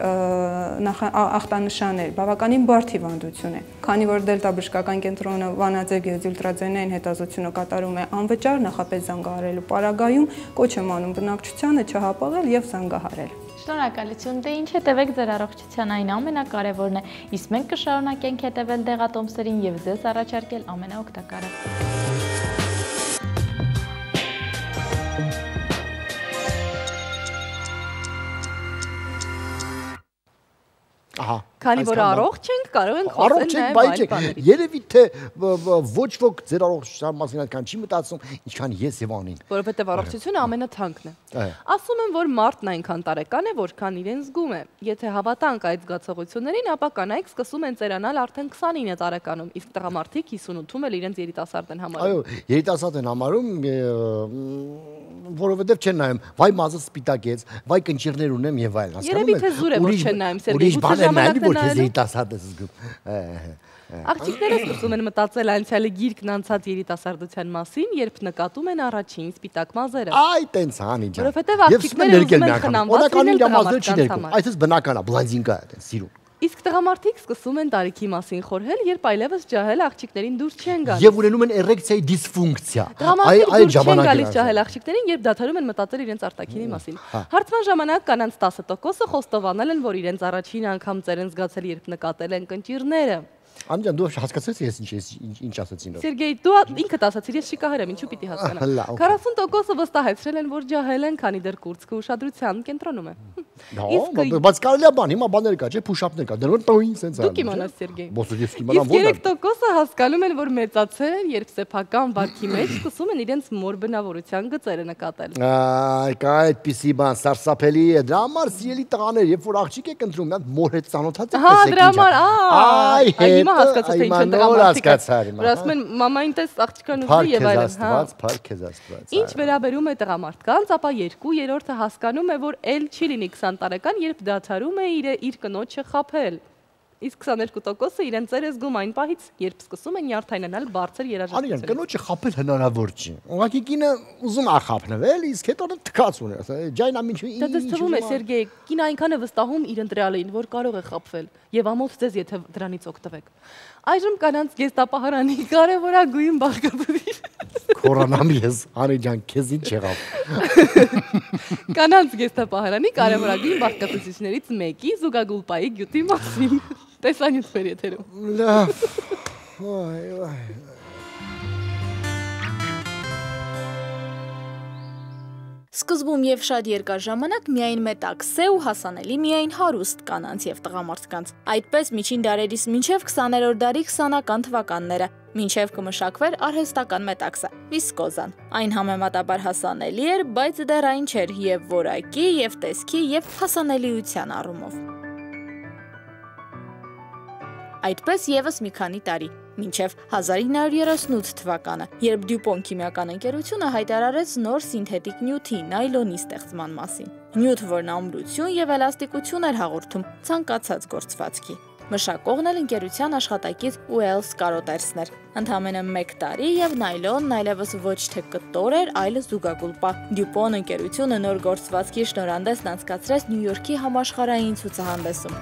ախտանշաններ, բավականին բարդ հիվանդություն է։ Քանի որ դելտա բժշկական կենտրոնը վանաձև գեղձի ուլտրաձայնային հետազոտությունը կատարում է անվճար, նախապես զանգահարելու պարագայում կոչ եմ անում բնակչությանը չհապաղել եւ զանգահարել։ Շնորհակալություն, դե ինչ հետևեք ձեր առողջության այն ամենակարևորն է, իսկ մենք կշարունակենք հետևել դեղատոմսերին եւ ձեզ առաջարկել ամենաօգտակարը։ Ահա, Քանի որ առողջ ենք, կարող ենք խոսել նաև այլ բաների։ Երևի թե ոչ ոք ձեր առողջության մասին այդքան չի մտածում, ինչքան ես եւ Անին։ Որովհետև առողջությունը ամենաթանկն է։ Ասում են, որ մարդն այնքան տարեկան է, որքան իրեն զգում է։ Եթե հավատանք այդ զգացողություններին, ապա կանայք սկսում են ծերանալ արդեն 29 տարեկանում, իսկ տղամարդիկ 58-ում էլ իրենց երիտասարդ են համարում։ Այո, երիտասարդ են համարում, որովհետև չեն նայում, վայ մազը սպիտակեց, վայ կնճիռներ ունեմ եւ այլն, հասկանում եք։ Երևի թե զուր է, որ չեն նայում, Սերգեյ, ուրիշ բան է նայում, որ քեզ երիտասարդ ես զգում։ Աղջիկները սկսում են մտածել անցյալի գիրկն անցած երիտասարդության մասին, երբ նկատում են առաջին սպիտակ մազերը։ Այ տենց հանի ջան։ Որովհետև աղջիկները ուզում են խնամված լինել տղամարդկանց համար։ Այսպես բնական է, բլոնդինկա է, սիրուն։ Իսկ տղամարդիկ սկսում են տարիքի մասին խորհել, երբ այլևս ջահել աղջիկներին դուրս չեն գալիս։ Եվ ունենում են էրեկցիայի դիսֆունկցիա։ Տղամարդիկ դուրս չեն գալիս ջահել աղջիկներին, երբ դադարում են մտածել իրենց արտաքինի մասին։ Հարցման ժամանակ կանանց 10%-ը խոստովանել են, որ իրենց առաջին անգամ ծեր են զգացել, երբ նկատել են կնճիռները։ Անջան, դու հասկացես ես ինչ ասացին։ Սերգեյ, դու ինքդ ասացիր, ես շիկահեր եմ, ինչու պիտի հասկանամ։ 40%-ը վստահեցրել են, որ ջահել են, քանի դեռ կուրծքը ուշադրության կենտրոնում է։ Բայց կարելի է բան, հիմա բաներ կա, չէ, փուշապներ կա, դրանով տոին սենց Դուք իմանաս, Սերգեյ։ Ոսո ես իմանամ ո՞րն է։ 3%-ը հասկանում են, որ մեծացել են, երբ սեփական վարքի մեջ սկսում են իրենց մոր բնավորության գծերը նկատել։ Այ, կա այդպիսի բան, սարսափելի է։ Դրա համար սիրելի տղաներ, երբ որ աղջիկ եք ընտրում, նա մոր հետ ծանոթացեք, տեսեք ինչ։ Հա, դրա համար, այ, հիմա հասկացա թե ինչ են տղամարդիկը։ Որ ասում են մամային տես աղջկան ուզի եւ այլն, հա։ Փառք քեզ Աստված։ Ինչ վերաբերում է տղամարդկանց, ապա 2/3-ը հասկանում է, որ էլ չի լինի 20 տարեկան, երբ դադարում է իր կնոջը խաբել։ Իսկ 22%-ը իրեն ծեր է զգում այն պահից, երբ սկսում են նյարդայնանալ բարձր երաժշտությունից։ Անիրան, կնոջը խաբել հնարավոր չի։ Ուղղակի կինը ուզում է խաբնվել, իսկ հետո թքած ունի, ջայնա ինչու։ Դա դες թվում է, Սերգեյ, կինը այնքան է վստահում իր ընտրյալին, որ կարող է խաբվել, եւ ամոթ ձեզ եթե դրանից օգտվեք։ Այժմ կանանց գեստապահարանի կարևորագույն բաղկացուցիչ։ Կորանամ ես, Անի ջան, քեզ ինչ եղավ։ Կանանց գեստապահարանի կարևորագույն բաղկացուցիչներից մեկի զուգագուլպայի գյուտի մասին։ Տեսանյութ մեր եթերում։ Լավ։ Սկզբում եւ շատ երկար ժամանակ միայն մետաքսե ու հասանելի միայն հարուստ կանանց եւ տղամարդկանց։ Այդպես միջին դարերից մինչեւ 20-րդ դարի 20-ական թվականները, մինչեւ կմշակվեր արհեստական մետաքսը՝ վիսկոզան։ Այն համեմատաբար հասանելի էր, բայց դեռ այն չէր եւ որակի, եւ տեսքի, եւ հասանելիության առումով։ Այդպես եւս մի քանի տարի, մինչև 1938 թվականը, երբ Դյուպոն քիմիական ընկերությունը հայտարարեց նոր սինթետիկ նյութի՝ նայլոնի ստեղծման մասին։ Նյութ, որն ամրություն եւ էլաստիկություն էր հաղորդում ցանկացած գործվածքի։ Մշակողն էլ ընկերության աշխատակից Ուելս Կարոտերսն էր։ Ընդամենը 1 տարի եւ նայլոնն այլևս ոչ թե կտոր էր, այլ զուգագուլպա։ Դյուպոն ընկերությունը նոր գործվածքի շնորհանդեսն անցկացրեց Նյու Յորքի համաշխարհային ցուցահանդեսում։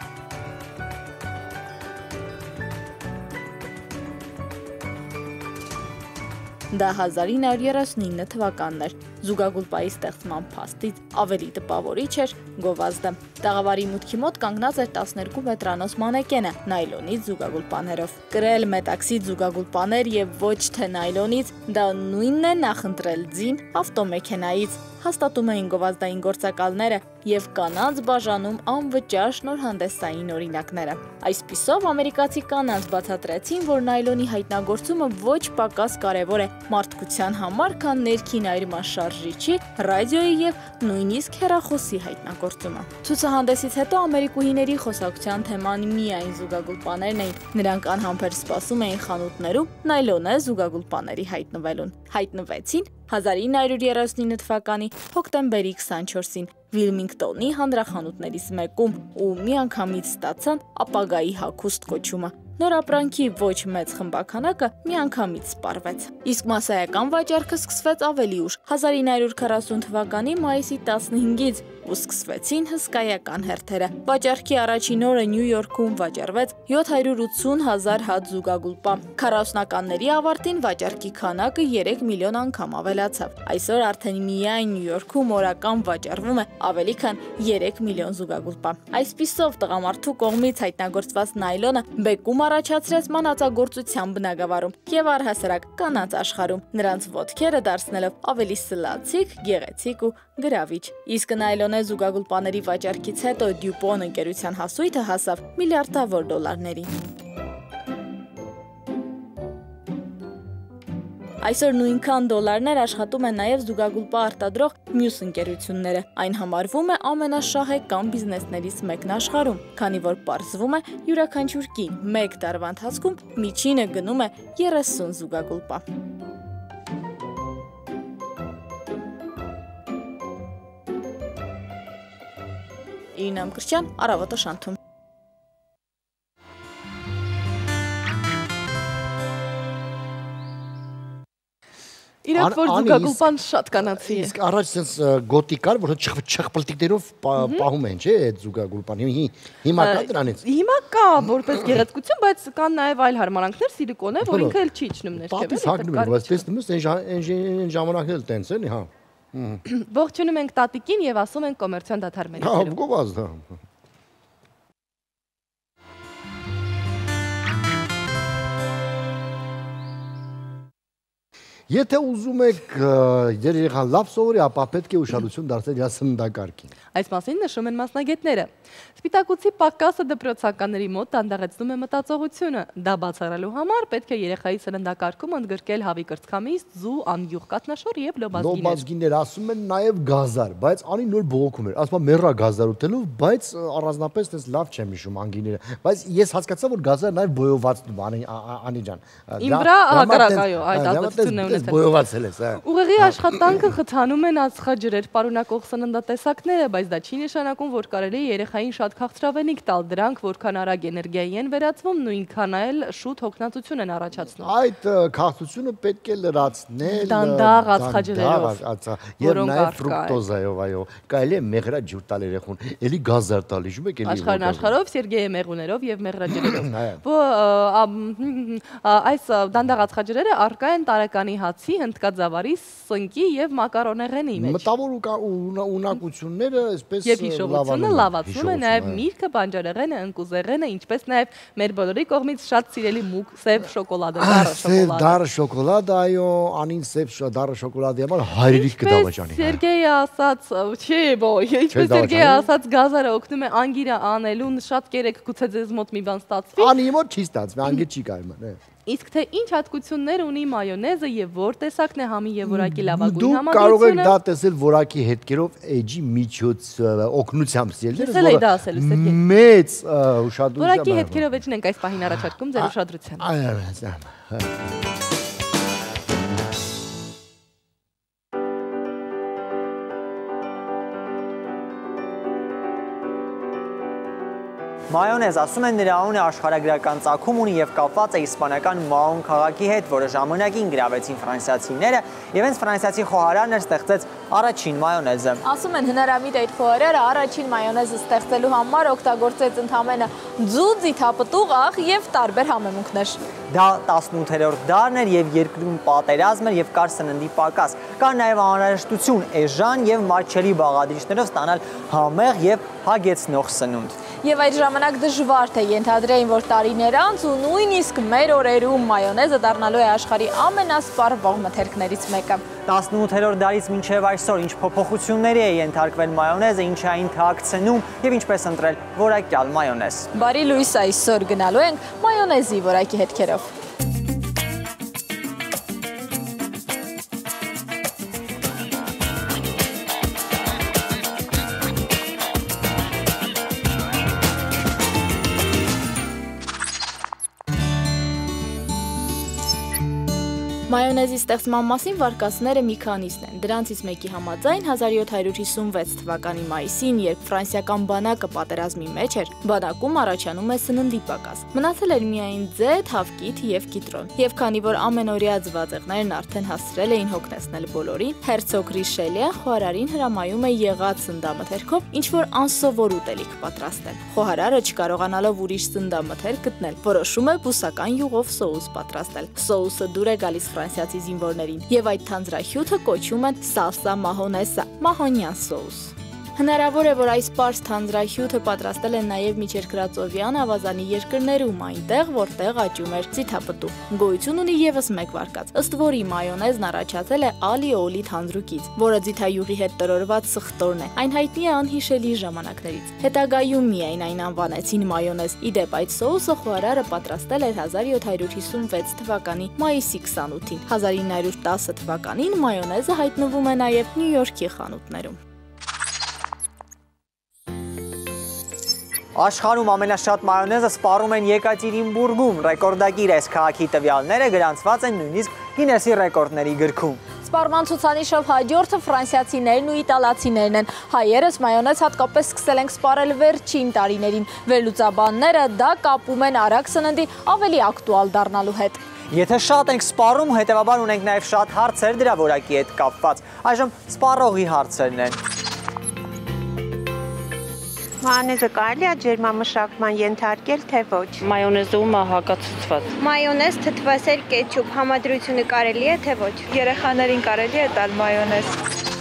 Դա 1939 թվականն էր։ Զուգագուլպայի ստեղծման փաստից ավելի տպավորիչ էր գովազդը։ Տաղավարի մուտքի մոտ կանգնած էր 12 մետրանոց մանեկենը նայլոնից զուգագուլպաներով։ Կրել մետաքսից զուգագուլպաներ եւ ոչ թե նայլոնից, դա նույնն է նախընտրել ձին ավտոմեքենայից, հաստատում էին գովազդային գործակալները եւ կանանց բաժանում անվճար շնորհանդեսային օրինակները։ Այսպիսով ամերիկացի կանանց բացատրեցին, որ նայլոնի հայտնագործումը ոչ պակաս կարևոր է մարդկության համար, քան ներքին այրմաշարժիչի, ռադիոյի եւ նույնիսկ հեռախոսի հայտնագործումը։ Ցուցահանդեսից հետո ամերիկուհիների խոսակցության թեման միայն զուգագուլպաներն էին։ Նրանք անհամբեր սպասում էին խանութներում նայլոնե զուգագուլպաների հայտնվելուն։ Հայտնվեցին 1939 թվականի հոկտեմբերի 24-ին Վիլմինգտոնի հանրախանութներից մեկում ու միանգամից ստացան ապագայի հագուստ կոչումը։ Նոր ապրանքի ոչ մեծ խմբականակը միանգամից սպառվեց։ Իսկ մասսայական վաճառքը սկսվեց ավելի ուշ, 1940 թվականի մայիսի 15-ից ու սկսվեցին հսկայական հերթերը։ Վաճառքի առաջին օրը Նյու Յորքում վաճառվեց 780,000 հատ զուգագուլպա։ 40-ականների ավարտին վաճառքի քանակը 3 միլիոն անգամ ավելացավ։ Այսօր արդեն միայն Նյու Յորքում օրական վաճառվում է ավելի քան 3 միլիոն զուգագուլպա։ Այսպիսով տղամարդու կողմից հայտնագործված նայլոնը բեկում առաջացրեց մանածագործության բնագավառում եւ առհասարակ կանանց աշխարհում, նրանց ոտքերը դարձնելով ավելի սլացիկ, գեղեցիկ ու գրավիչ։ Իսկ նայլոնե զուգագուլպաների վաճառքից հետո Դյուպոն ընկերության հասույթը հասավ միլիարդավոր դոլարների։ Այսօր նույնքան դոլարներ աշխատում են նաև զուգագուլպա արտադրող մյուս ընկերությունները։ Այն համարվում է ամենաշահեկան բիզնեսներից մեկն աշխարհում, քանի որ պարզվում է յուրաքանչյուր կին 1 տարվա ընթացքում միջինը գնում է 30 զուգագուլպա։ Իրինա Մկրտչյան, Առավոտը Շանթում։ Իրաք որ զուգագուլպան շատ կանացի է։ Իսկ առաջ sense գոտիկ կար, որ չխպլտիկներով պահում են, չէ՞, այդ զուգագուլպան։ Հիմա կա դրանից։ Հիմա կա որպես գեղեցկություն, բայց կան նաև այլ հարմարանքներ, սիլիկոն է, որ ինքը էլ չի իջնում ներքև։ Պատից հագնում են, բայց տեսնում ես այն ժամանակն էլ տենց էլի, հա։ Ողջունում ենք տատիկին եւ ասում ենք կոմերցիոն դադարների։ Հա, գովազդ։ Եթե ուզում եք երեխան լավ սովորի, ապա պետք է ուշադրություն դարձնել իր սննդակարգին։ Այս մասին նշում են մասնագետները։ Սպիտակուցի պակասը դպրոցականների մոտ դանդաղեցնում է մտածողությունը։ Դա բացառելու համար պետք է երեխայի սննդակարգում ընդգրկել հավի կրծքամիս, ձու, անյուղ կաթնաշոր եւ լոբազգիներ։ Լոբազգիներ ասում են նաեւ գազար, բայց անի նոր բողոքում էր։ Ասում եմ մեռա գազար ուտելով, բայց առանձնապես դες լավ չեմ հիշում անգիները։ Բայց ես հասկացա, որ գազարը նաեւ բոյոված անի ջան։ Իմ վրա հակառակ այո, այդ ազդեցությունն է ունեցել։ Բոյովածել ես, հա։ Ուղեղի աշխատանքը խթանում են ածխաջրեր պարունակող սննդատեսակները, բայց դա չի նշանակում, որ կարելի է երեխային շատ քաղցրավենիք տալ, դրանք որքան արագ էներգիայի են վերածվում, նույնքան էլ շուտ հոգնածություն են առաջացնում։ Այդ քաղցությունը պետք է լրացնել դանդաղ ածխաջրերով, եւ նաեւ ֆրուկտոզայով, այո, կարելի է մեղրա ջուր տալ երեխուն, էլի գազար տալ, հիշում եք էլի։ Աշխարհով Սերգեյ մեղուներով եւ մեղրաջրերով։ Այս դանդաղ ածխաջրերը առկա են տարեկանի հացի, հնդկաձավարի, սնկի եւ մակարոնեղենի մեջ։ Մտավոր ունակությունները այսպես Եվ հիշողությունը լավացնում է նաև միրգը, բանջարեղենը, ընկուզեղենը, ինչպես նաև մեր բոլորի կողմից շատ սիրելի մուգ սև շոկոլադը, դառը շոկոլադը։ Դառը շոկոլադը, այո, անին սև դառը շոկոլադի համար հայրիկ կդավաճանի։ Սերգեյը ասաց, չէ, ոյ, ինչպես Սերգեյը ասաց, գազարը օգնում է անգիրը անելուն, շատ կերեք գուցե ձեզ մոտ մի բան ստացվի։ Անի մոտ չի ստացվի, անգիր չի կարում։ Իսկ թե ինչ հատկություններ ունի մայոնեզը եւ որ տեսակն է համի եւ որակի լավագույն Դուք համադրությունը։ կարող եք դա տեսել որակի հետքերով էջի միջոց օգնությամբ սիրել։ Մեծ ուշադրություն։ Որակի հետքերով էջն ենք այս պահին առաջարկում ձեր ուշադրությանը։ Մայոնեզ ասում են նրա անունը աշխարհագրական ծագում ունի եւ կապված է իսպանական Մաուն քաղաքի հետ, որը ժամանակին գրավեցին ֆրանսիացիները եւ հենց ֆրանսիացի խոհարարն էր ստեղծեց առաջին մայոնեզը։ Ասում են հնարամիտ այդ խոհարարը առաջին մայոնեզը ստեղծելու համար օգտագործեց ընդամենը ձու, ձիթապտուղ, աղ եւ տարբեր համեմունքներ։ Դա 18-րդ դարն էր եւ երկրում պատերազմ էր եւ կար սննդի պակաս։ Կար նաեւ անհրաժեշտություն էժան եւ մատչելի բաղադրիչներով ստանալ համեղ եւ հագեցնող սնունդ։ Եվ այդ ժամանակ դժվար թե ենթադրեին, որ տարիներ անց ու նույնիսկ մեր օրերում մայոնեզը դառնալու է աշխարհի ամենասպառվող մթերքներից մեկը։ 18-րդ դարից մինչև այսօր ինչ փոփոխությունների է ենթարկվել մայոնեզը, ինչ է այն թաքցնում եւ ինչպես ընտրել որակյալ մայոնեզ։ Բարի լույս, այսօր գնալու ենք մայոնեզի որակի հետքերով։ Մայոնեզի ստեղծման մասին վարկածները մի քանիսն են։ Դրանցից մեկի համաձայն 1756 թվականի մայիսին, երբ ֆրանսիական բանակը պատերազմի մեջ էր, բանակում առաջանում է սննդի պակաս։ Մնացել էր միայն ձե, թավկիթ եւ կիտրոն։ Եվ քանի որ ամենօրյա ձվածեղներն արդեն հասցրել էին հոգնեցնել բոլորին, հերցոգ Ռիշելիեն խոհարարին հրամայում է եղած սննդամթերքով ինչ-որ անսովոր ուտելիք պատրաստել։ Խոհարարը չկարողանալով ուրիշ սննդամթերք գտնել, որոշում է բուսական յուղով սոուս պատրաստել։ Սոուսը դուր է գալիս ֆրանսիացի զինվորներին եւ այդ թանձրահյութը կոչում են սալսա մահոնեսա, մահոնյան սոուս։ Հնարավոր է, որ այս պարզ թանձրահյութը պատրաստել են նաև միջերկրածովյան ավազանի երկրներում, այնտեղ, որտեղ աճում էր ձիթապտուղ։ Գոյություն ունի եւս մեկ վարկած, ըստ որի մայոնեզն առաջացել է ալիոլի թանձրուկից, որը ձիթայուղի հետ տրորված սխտորն է։ Այն հայտնի է անհիշելի ժամանակներից։ Հետագայում միայն այն անվանեցին մայոնեզ։ Իդեպ այդ սոուսը խոհարարը պատրաստել էր 1756 թվականի մայիսի 28-ին։ 1910 թվականին մայոնեզը հայտնվում է նաև Նյու Յորքի խանութներում։ Աշխարհում ամենաշատ մայոնեզը սպառում են Եկատերինբուրգում, ռեկորդակիր այս քաղաքի տվյալները գրանցված են նույնիսկ Գինեսի ռեկորդների գրքում։ Սպառման ցուցանիշով հաջորդը ֆրանսիացիներն ու իտալացիներն են։ Հայերս մայոնեզ հատկապես սկսել ենք սպառել վերջին տարիներին։ Վերլուծաբանները դա կապում են արագ սննդի ավելի ակտուալ դառնալու հետ։ Եթե շատ ենք սպառում, հետևաբար ունենք նաև շատ հարցեր դրա որակի հետ կապված։ Այժմ սպառողի հարցերն են։ Մայոնեզը կարելի է ջերմամշակման ենթարկել, թե ոչ։ Մայոնեզը ում է հակացված։ Մայոնեզ, թթվասեր, կետչուպ համադրությունը կարելի է, թե ոչ։ Երեխաներին կարելի է տալ մայոնեզ։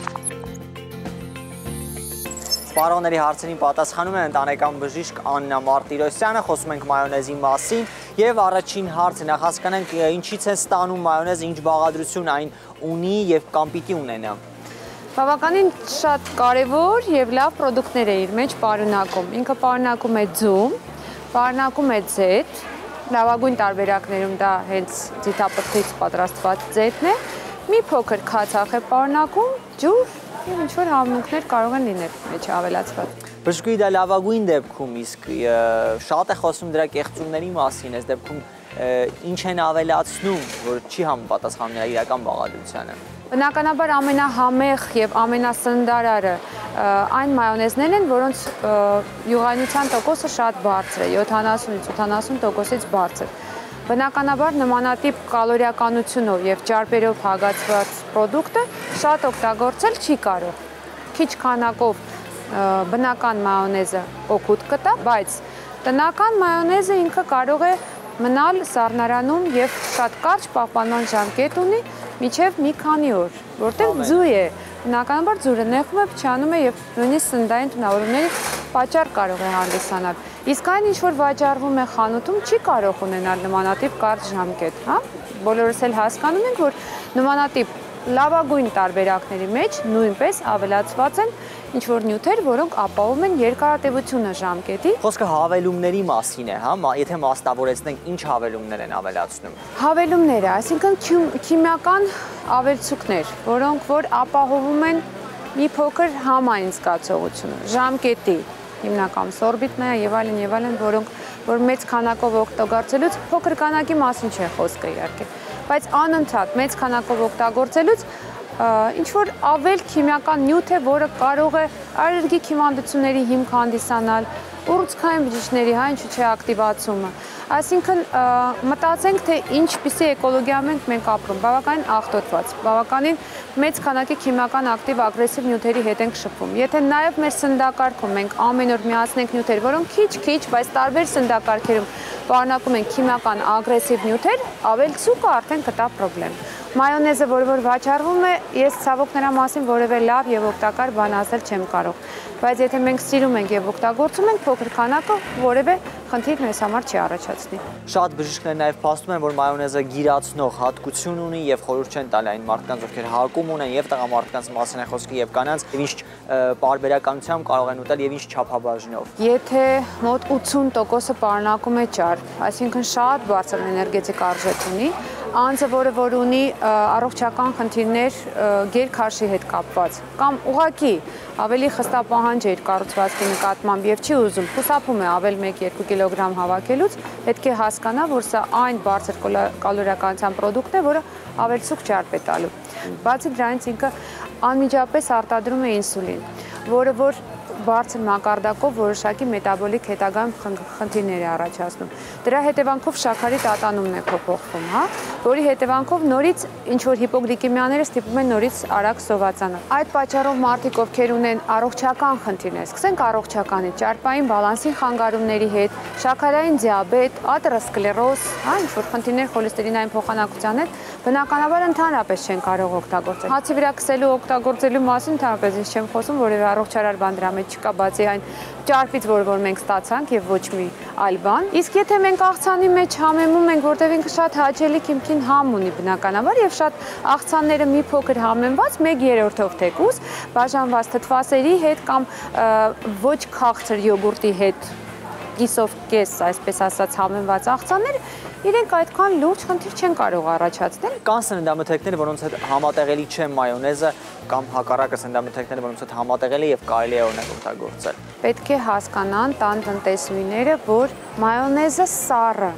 Սպառողների հարցերին պատասխանում է ընտանեկան բժիշկ Աննա Մարտիրոսյանը, խոսում ենք մայոնեզի մասին եւ առաջին հարցը նախ հասկանանք ինչից է ստանում մայոնեզը, ինչ բաղադրություն այն ունի եւ կամ պիտի ունենա։ Բավականին շատ կարևոր եւ լավ պրոդուկտներ է իր մեջ պարունակում։ Ինքը պարունակում է ձու, պարունակում է ձեթ, լավագույն տարբերակներում դա հենց ձիթապտղից պատրաստված ձեթն է, մի փոքր քացախ է պարունակում, ջուր եւ ինչ-որ համունքներ կարող են լինել մեջ ավելացված։ Բժշկուհի դա լավագույն դեպքում, իսկ շատ է խոսում դրա կեղծումների մասին, այս դեպքում ինչ են ավելացնում, որ չի համապատասխանում նրա իրական բաղադրությանը։ Բնականաբար ամենահամեղ եւ ամենասննդարարը այն մայոնեզներն են, որոնց յուղայնության տոկոսը շատ բարձր է, 70-ից 80%-ից բարձր։ Բնականաբար նմանատիպ կալորիականությունով եւ ճարպերով հագեցված պրոդուկտը շատ օգտագործել չի կարող։ Քիչ քանակով բնական մայոնեզը օգուտ կտա, բայց տնական մայոնեզը ինքը կարող է մնալ սառնարանում եւ շատ կարճ պահպանման ժամկետ ունի մինչև մի քանի օր, որտեղ ձու է։ Բնականաբար ձուրը նեղում է, փչանում է եւ նույնիսկ սննդային թունավորումների պատճառ կարող է հանդիսանալ։ Իսկ այն ինչ որ վաճառվում է խանութում, չի կարող ունենալ նմանատիպ կարճ ժամկետ, հա։ Բոլորս էլ հասկանում ենք, որ նմանատիպ լավագույն տարբերակների մեջ նույնպես ավելացված են ինչ-որ նյութեր, որոնք ապահովում են երկարատևությունը ժամկետի։ Խոսքը հավելումների մասին է, հա, եթե մասնավորեցնենք, ինչ հավելումներ են ավելացնում։ Հավելումները, այսինքն քիմիական ավելցուկներ, որոնք որ ապահովում են մի փոքր համային զգացողությունը, ժամկետի, հիմնական սորբիտն է եւ այլն, որոնք որ մեծ քանակով օգտագործելուց փոքր քանակի մասին չէ խոսքը իհարկե, բայց անընդհատ մեծ քանակով օգտագործելուց ինչ որ ավել քիմիական նյութ է, որը կարող է ալերգիկ հիվանդությունների հիմք հանդիսանալ, ուռուցքային բջիջների, հա, ինչու՞ չէ ակտիվացումը։ Այսինքն մտածենք, թե ինչպիսի էկոլոգիայում ենք մենք ապրում, բավականին աղտոտված, բավականին մեծ քանակի քիմիական ակտիվ ագրեսիվ նյութերի հետ ենք շփվում։ Եթե նաև մեր սննդակարգում մենք ամեն օր միացնենք նյութեր, որոնք քիչ, բայց տարբեր սննդակարգերում պարունակում են քիմիական ագրեսիվ նյութեր, ավելցուկը արդեն կտա խնդրեմ։ Մայոնեզը, որ վաճառվում է, ես ցավոք նրա մասին որևէ լավ եւ օգտակար բան ասել չեմ կարող, բայց եթե մենք սիրում ենք եւ օգտագործում ենք, փոքր քանակը որևէ խնդիր մեզ համար չի առաջացնի։ Շատ բժիշկներ նաև փաստում են, որ մայոնեզը գիրացնող հատկություն ունի եւ խորհուրդ չեն տալի այն մարդկանց, ովքեր հակում ունեն եւ տղամարդկանց մասին է խոսքը եւ կանանց, եւ ինչ պարբերականությամբ կարող են ուտել եւ ինչ չափաբաժնով։ Եթե մոտ 80%-ը պարունակում է ճարպ, այսինքն շատ բարձր էներգետիկ արժեք ունի, անձը, որ ունի առողջական խնդիրներ գերքաշի հետ կապված կամ ուղղակի ավելի խստապահանջ է իր կառուցվածքի նկատմամբ եւ չի ուզում խուսափում է ավել 1-2 կիլոգրամ հավաքելուց, պետք է հասկանա, որ սա այն բարձր կալորիականության պրոդուկտ է, որը ավելցուկ ճարպ է տալու։ Բացի դրանից ինքը անմիջապես արտադրում է ինսուլին, որը որ բարձր մակարդակով որոշակի մետաբոլիկ հետագայում խնդիրներ է առաջացնում։ Դրա հետևանքով շաքարի տատանումն է փոփոխվում, հա, որի հետևանքով նորից ինչ որ հիպոգլիկեմիաները ստիպում են նորից արագ սովածանալ։ Այդ պատճառով մարդիկ, ովքեր ունեն առողջական խնդիրներ, սկսենք առողջականի, ճարպային բալանսի խանգարումների հետ, շաքարային դիաբետ, ատերոսկլերոզ, հա, ինչ որ խնդիրներ խոլեստերինային փոխանակության հետ, բնականաբար ընդհանրապես չեն կարող օգտագործել։ Հացի վրա քսելու օգտագործելու մասին ընդհանրապես ես չեմ խոսում, որևէ առողջարար բան դրա մեջ չկա, բացի այն ճարպից, որ մենք ստացանք եւ ոչ մի այլ բան։ Իսկ եթե մենք աղցանի մեջ համեմում ենք, որտեղ ինքը շատ հաճելի քիմքին համ ունի բնականաբար եւ շատ աղցանները մի փոքր համեմված 1/3-ով թեկուզ բաժանված թթվասերի հետ կամ ոչ քաղցր յոգուրտի հետ կիսով կես, այսպես ասած, համեմված աղցանները իրենք այդքան լուրջ խնդիր չեն կարող առաջացնել։ Կան սննդամթերքներ, որոնց հետ համատեղելի չէ մայոնեզը կամ հակառակը սննդամթերքներ, որոնց հետ համատեղելի եւ կարելի է օրինակ օգտագործել։ Պետք է հասկանան տան տնտեսուհիները, որ մայոնեզը սառը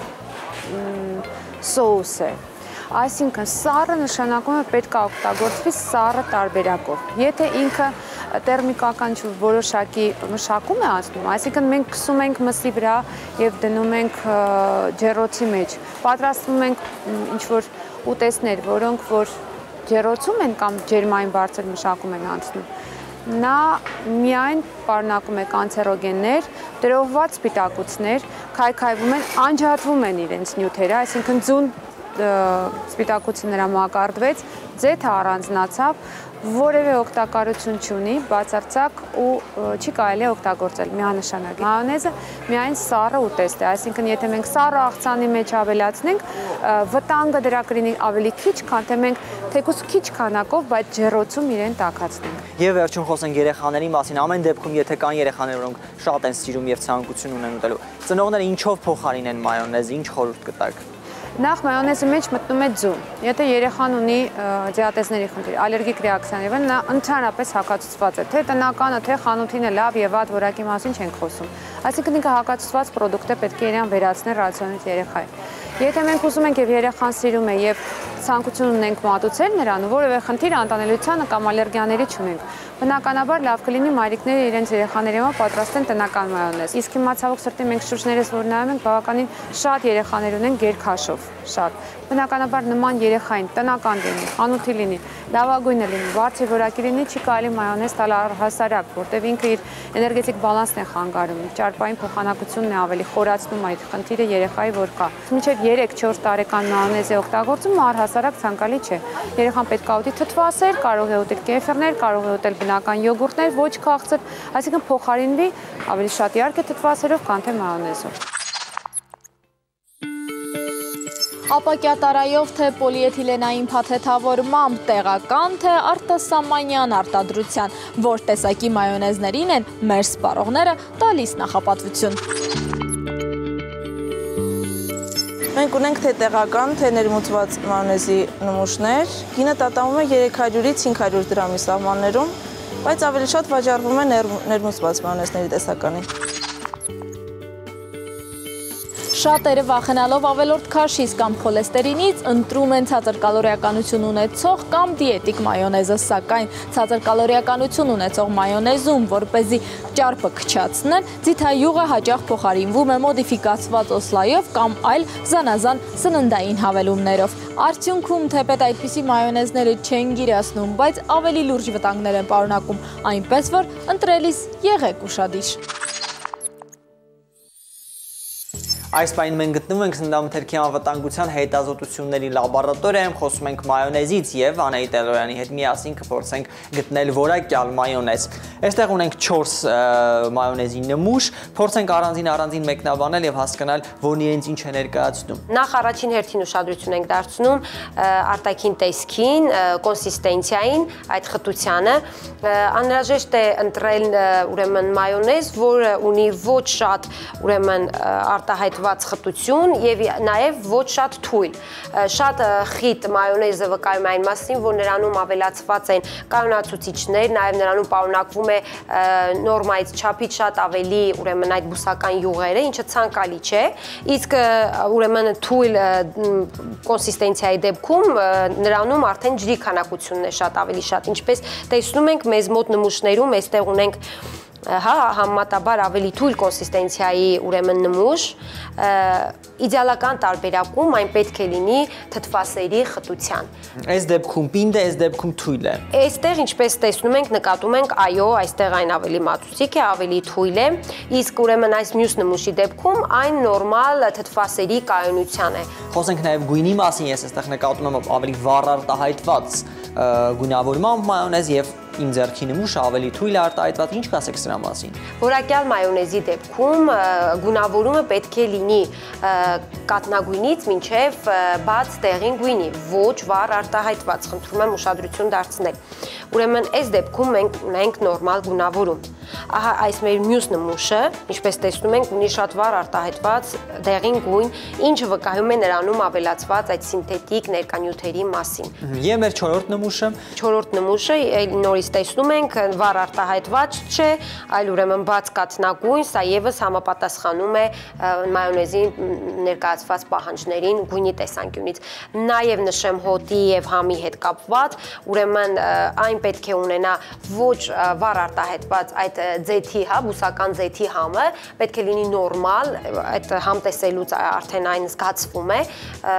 սոուս է։ Այսինքն սառը նշանակում է պետք է օգտագործվի սառը տարբերակով։ Եթե ինքը տերմիկական որոշակի մշակում է անցնում, այսինքն մենք քսում ենք մսի վրա եւ դնում ենք ջեռոցի մեջ, պատրաստում ենք ինչ-որ ուտեստներ, որոնք որ ջեռոցում են կամ ջերմային բարձր մշակում են անցնում, նա միայն պարունակում է կանցերոգեններ, տրոհված սպիտակուցներ, քայքայվում են, անջատվում են իրենց նյութերը, այսինքն ձուն սպիտակուցը նրա մակարդվեց, ձեթը առանձնացավ, որևէ օգտակարություն չունի, բացարձակ ու չի կարելի օգտագործել միանշանակ։ Մայոնեզը միայն սառը ուտեստ է, այսինքն եթե մենք սառը աղցանի մեջ ավելացնենք, վտանգը դրա կլինի ավելի քիչ, քան թե մենք թեկուզ քիչ քանակով, բայց ջեռոցում իրեն տաքացնենք։ Եվ վերջում խոսենք երեխաների մասին, ամեն դեպքում եթե կան երեխաներ, որոնք շատ են սիրում եւ ցանկություն ունեն ուտելու, ծնողները ինչով փոխարինեն մայոնեզը, ինչ խորհուրդ կտաք։ Նախ մայոնեզի մեջ մտնում է ձու։ Եթե երեխան ունի դիատեզների խնդիր, ալերգիկ ռեակցիա եւ նա ընդհանրապես հակացուցված է, թե տնականը, թե խանութինը լավ եւ վատ որակի մասին չենք խոսում։ Այսինքն ինքը հակացուցված պրոդուկտ է, պետք է իրան վերացնել ռացիոնից երեխայի։ Եթե մենք ուզում ենք եւ երեխան սիրում է եւ ցանկություն ունենք մատուցել նրան, որևէ խնդիր անտանելիությանը կամ ալերգիաների չունենք, բնականաբար լավ կլինի մայրիկները իրենց երեխաների համար պատրաստեն տնական մայոնեզ։ Իսկ հիմա ցավոք սրտի մենք շուրջներս որ նայում ենք, բավականին շատ երեխաներ ունեն գերքաշով, շատ։ Բնականաբար նման երեխային տնական լինի, խանութի լինի, լավագույնը լինի, բարձր որակի լինի, չի կարելի մայոնեզ տալ առհասարակ, որտեղ ինքը իր էներգետիկ բալանսն է խանգարում, ճարպային փոխանակությունն է ավելի խորացնում այդ խնդիրը երեխայի որ կա։ Մինչև 3-4 տարեկան մայոնեզի օգտագործումը առհասարակ առհասարակ ցանկալի չէ։ Երեխան պետք է ուտի թթվասեր, կարող է ուտել կեֆիրներ, կարող է ուտել բնական յոգուրտներ, ոչ քաղցր, այսինքն փոխարինվի ավելի շատ իհարկե թթվասերով, քան թե մայոնեզով։ Ապակյա տարայով թե պոլիեթիլենային փաթեթավորմամբ տեղական, թե արտասահմանյան արտադրության, որ տեսակի մայոնեզներին են մեր սպառողները տալիս նախապատվություն։ Մենք ունենք թե տեղական, թե ներմուծված մայոնեզի նմուշներ, գինը տատանվում է 300-ից 500 դրամի սահմաններում, բայց ավելի շատ վաճառվում է ներմուծված մայոնեզների տեսականին։ Շատերը վախենալով ավելորդ քաշից կամ խոլեստերինից ընտրում են ցածր կալորիականություն ունեցող կամ դիետիկ մայոնեզը, սակայն ցածր կալորիականություն ունեցող մայոնեզում, որպեսզի ճարպը քչացնեն, ձիթայուղը հաճախ փոխարինվում է մոդիֆիկացված օսլայով կամ այլ զանազան սննդային հավելումներով։ Արդյունքում թեպետ այդպիսի մայոնեզները չեն գիրացնում, բայց ավելի լուրջ վտանգներ են պարունակում, այնպես որ ընտրելիս եղեք ուշադիր։ Այս պայն մենք գտնվում ենք սննդամթերքի անվտանգության հետազոտությունների լաբորատորիայում, խոսում ենք մայոնեզից եւ Անահիտ Տելոյանի հետ միասին կփորձենք գտնել որակյալ մայոնեզ։ Այստեղ ունենք 4 մայոնեզի նմուշ, փորձենք առանձին մեկնաբանել եւ հասկանալ, որն իրենց ինչ է ներկայացնում։ Նախ առաջին հերթին ուշադրություն ենք դարձնում արտաքին տեսքին, կոնսիստենցիային, այդ խտությանը։ Անհրաժեշտ է ընտրել ուրեմն մայոնեզ, որը ունի ոչ շատ ուրեմն արտահայտված խտություն եւ նաեւ ոչ շատ թույլ։ Շատ խիտ մայոնեզը վկայում է այն մասին, որ նրանում ավելացված են կայունացուցիչներ, նաեւ նրանում պարունակվում է նորմայից չափից շատ ավելի ուրեմն այդ բուսական յուղերը, ինչը ցանկալի չէ։ Իսկ ուրեմն թույլ կոնսիստենցիայի դեպքում նրանում արդեն ջրի քանակությունն է շատ ավելի շատ, ինչպես տեսնում ենք մեզ մոտ նմուշներում այստեղ ունենք համեմատաբար ավելի թույլ կոնսիստենցիայի ուրեմն նմուշ, իդեալական տարբերակում այն պետք է լինի թթվասերի խտության։ Այս դեպքում պինդ է, այս դեպքում թույլ է։ Այստեղ ինչպես տեսնում ենք, նկատում ենք, այո, այստեղ այն ավելի մածուցիկ է, ավելի թույլ է, իսկ ուրեմն այս մյուս նմուշի դեպքում այն նորմալ թթվասերի կայունության է։ Խոսենք նաև գույնի մասին, ես այստեղ նկատում եմ ավելի վառ արտահայտված գունավորմամբ մայոնեզ եւ իմ ձեռքի նմուշը ավելի թույլ արտահայտված, ինչ կասեք սրա մասին։ Որակյալ մայոնեզի դեպքում գունավորումը պետք է լինի կատնագույնից մինչև բաց տեղին գույնի, ոչ վառ արտահայտված, խնդրում եմ ուշադրություն դարձնել։ Ուրեմն այս դեպքում մենք ունենք նորմալ գունավորում։ Ահա այս մեր մյուս նմուշը, ինչպես տեսնում ենք, ունի շատ վառ արտահայտված դեղին գույն, ինչը վկայում է նրանում ավելացված այդ սինթետիկ ներկանյութերի մասին։ Եվ մեր 4-րդ նմուշը։ 4-րդ նմուշը նորից տեսնում ենք, վառ արտահայտված չէ, այլ ուրեմն բաց կաթնագույն, սա եւս համապատասխանում է մայոնեզի ներկայացված պահանջներին գույնի տեսանկյունից։ Նաեւ նշեմ հոտի եւ համի հետ կապված, ուրեմն այն պետք է ունենա ոչ վառ արտահայտված այդ ձեթի, բուսական ձեթի համը, պետք է լինի նորմալ, այդ համ տեսելուց արդեն այն զգացվում է,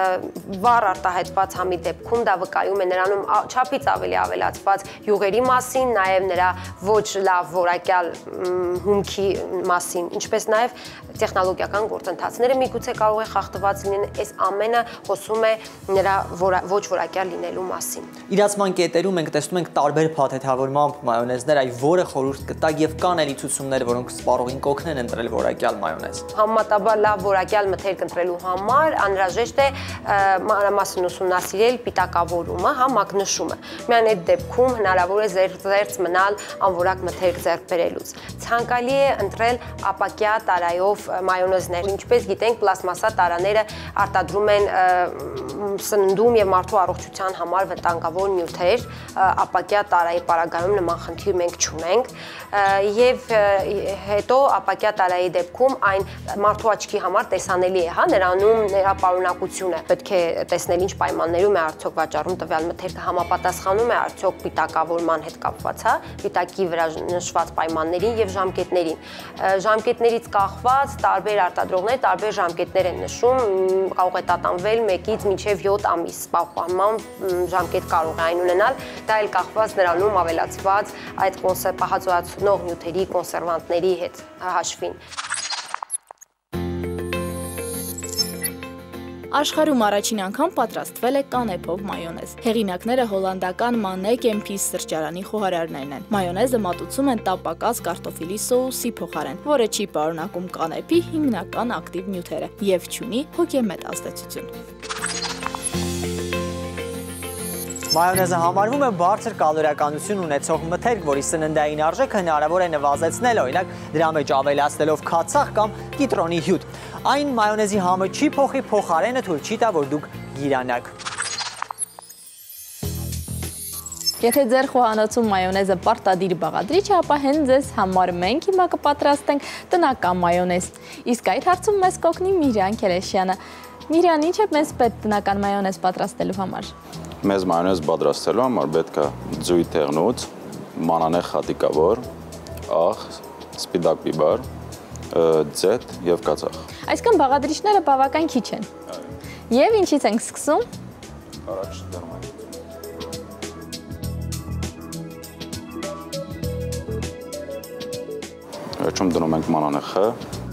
վառ արտահայտված համի դեպքում դա վկայում է նրանում չափից ավելի ավելացված յուղերի մասին, նաև նրա ոչ լավ որակյալ հումքի մասին, ինչպես նաև տեխնոլոգիական գործընթացները միգուցե կարող է խախտված լինեն, այս ամենը խոսում է նրա ոչ որակյալ լինելու մասին։ Իրացման կետերում մենք տեսնում ենք տարբեր փաթեթավորմամբ մայոնեզներ, այ որը խորհուրդ կտակ եւ կան էլի ցուցումներ, որոնք սպառողին կօգնեն ընտրել որակյալ մայոնեզ։ Համեմատաբար լավ որակյալ մթերք ընտրելու համար անհրաժեշտ է մանրամասն ուսումնասիրել պիտակավորումը, մակնշումը։ Միայն այդ դեպքում հնարավոր է զերծ մնալ անորակ մթերք ձեռք բերելուց։ Ցանկալի է ընտրել ապակյա տարայով մայոնեզներ, ինչպես գիտենք, պլաստմասա տարաները արտադրում են սննդում եւ մարդու առողջության համար վտանգավոր նյութեր, ապակյա տարայի պարագայում նման խնդիր մենք չունենք եւ հետո ապակյա տարայի դեպքում այն մարդու աչքի համար տեսանելի է, նրանում նրա պարունակությունը պետք է տեսնել ինչ պայմաններում է արդյոք վաճառում տվյալ մթերքը, համապատասխանում է արդյոք պիտակավորման հետ կապված, պիտակի վրա նշված պայմաններին եւ ժամկետներին։ Ժամկետներից կախված տարբեր արտադրողներ տարբեր ժամկետներ են նշում, կարող է տատանվել 1-ից մինչև 7 ամիս պահպանման ժամկետ կարող է այն ունենալ, դա էլ կախված նրանում ավելացված այդ պահածոացնող նյութերի կոնսերվանտների հետ հաշվին։ Աշխարհում առաջին անգամ պատրաստվել է կանեփով մայոնեզ։ Հեղինակները հոլանդական Մանե Կեմփիս սրճարանի խոհարարներն են։ Մայոնեզը մատուցում են տապակած կարտոֆիլի սոուսի փոխարեն, որը չի պարունակում կանեփի հիմնական ակտիվ նյութերը եւ չունի հոգեմետ ազդեցություն։ Մայոնեզը համարվում է բարձր կալորիականություն ունեցող մթերք, որի սննդային արժեքը հնարավոր է նվազեցնել, օրինակ դրա մեջ ավելացնելով քացախ կամ կիտրոնի հյութ։ Այն մայոնեզի համը չի փոխի, փոխարենը թույլ չի տա, որ դուք գիրանաք։ Եթե ձեր խոհանոցում մայոնեզը պարտադիր բաղադրիչ է, ապա հենց ձեզ համար մենք հիմա կպատրաստենք տնական մայոնեզ։ Իսկ այդ հարցում մեզ կօգնի Միրան Քերեշյանը։ Միրան, ինչ է մեզ պետք տնական մայոնեզ պատրաստելու համար։ Մեզ մայոնեզ պատրաստելու համար պետք է ձույ թեղնուց, մանանեխ խատիկավոր, աղ, սպիտակ բիբար, ձեթ եւ կացախ։ Այսինքն բաղադրիչները բավական քիչ են։ Եվ ինչից ենք սկսում։ Առաջ դառնում ենք։ Վերջում դնում ենք մանանեխը։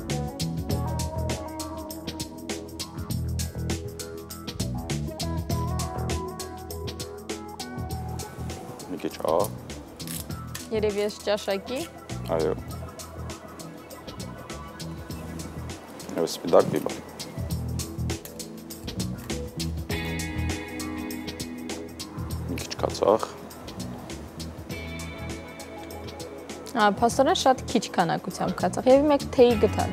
Մի քիչ աղ։ Երևի ես ճաշակի։ Այո։ Եվ սպիտակ բիբար։ Մի քիչ կացախ։ Փաստորեն շատ քիչ քանակությամբ կացախ եւ մեկ թեյի գթալ։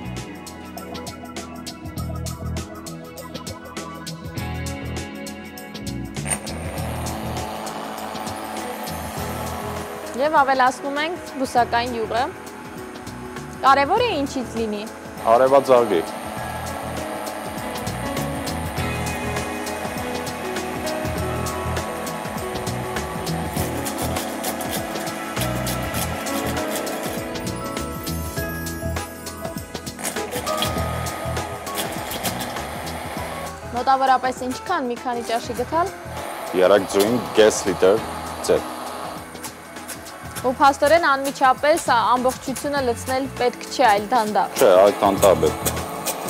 Եվ ավելացնում ենք բուսական յուղը։ Կարևոր է ինչից լինի։ Արևածաղկի։ Մոտավորապես ինչքան, մի քանի ճաշի գթալ։ Երեք ձույն կես լիտր ձեթ։ Ու փաստորեն անմիջապես ամբողջությունը լցնել պետք չէ, այլ դանդաղ։ Չէ, այդ դանդաղ պետք է։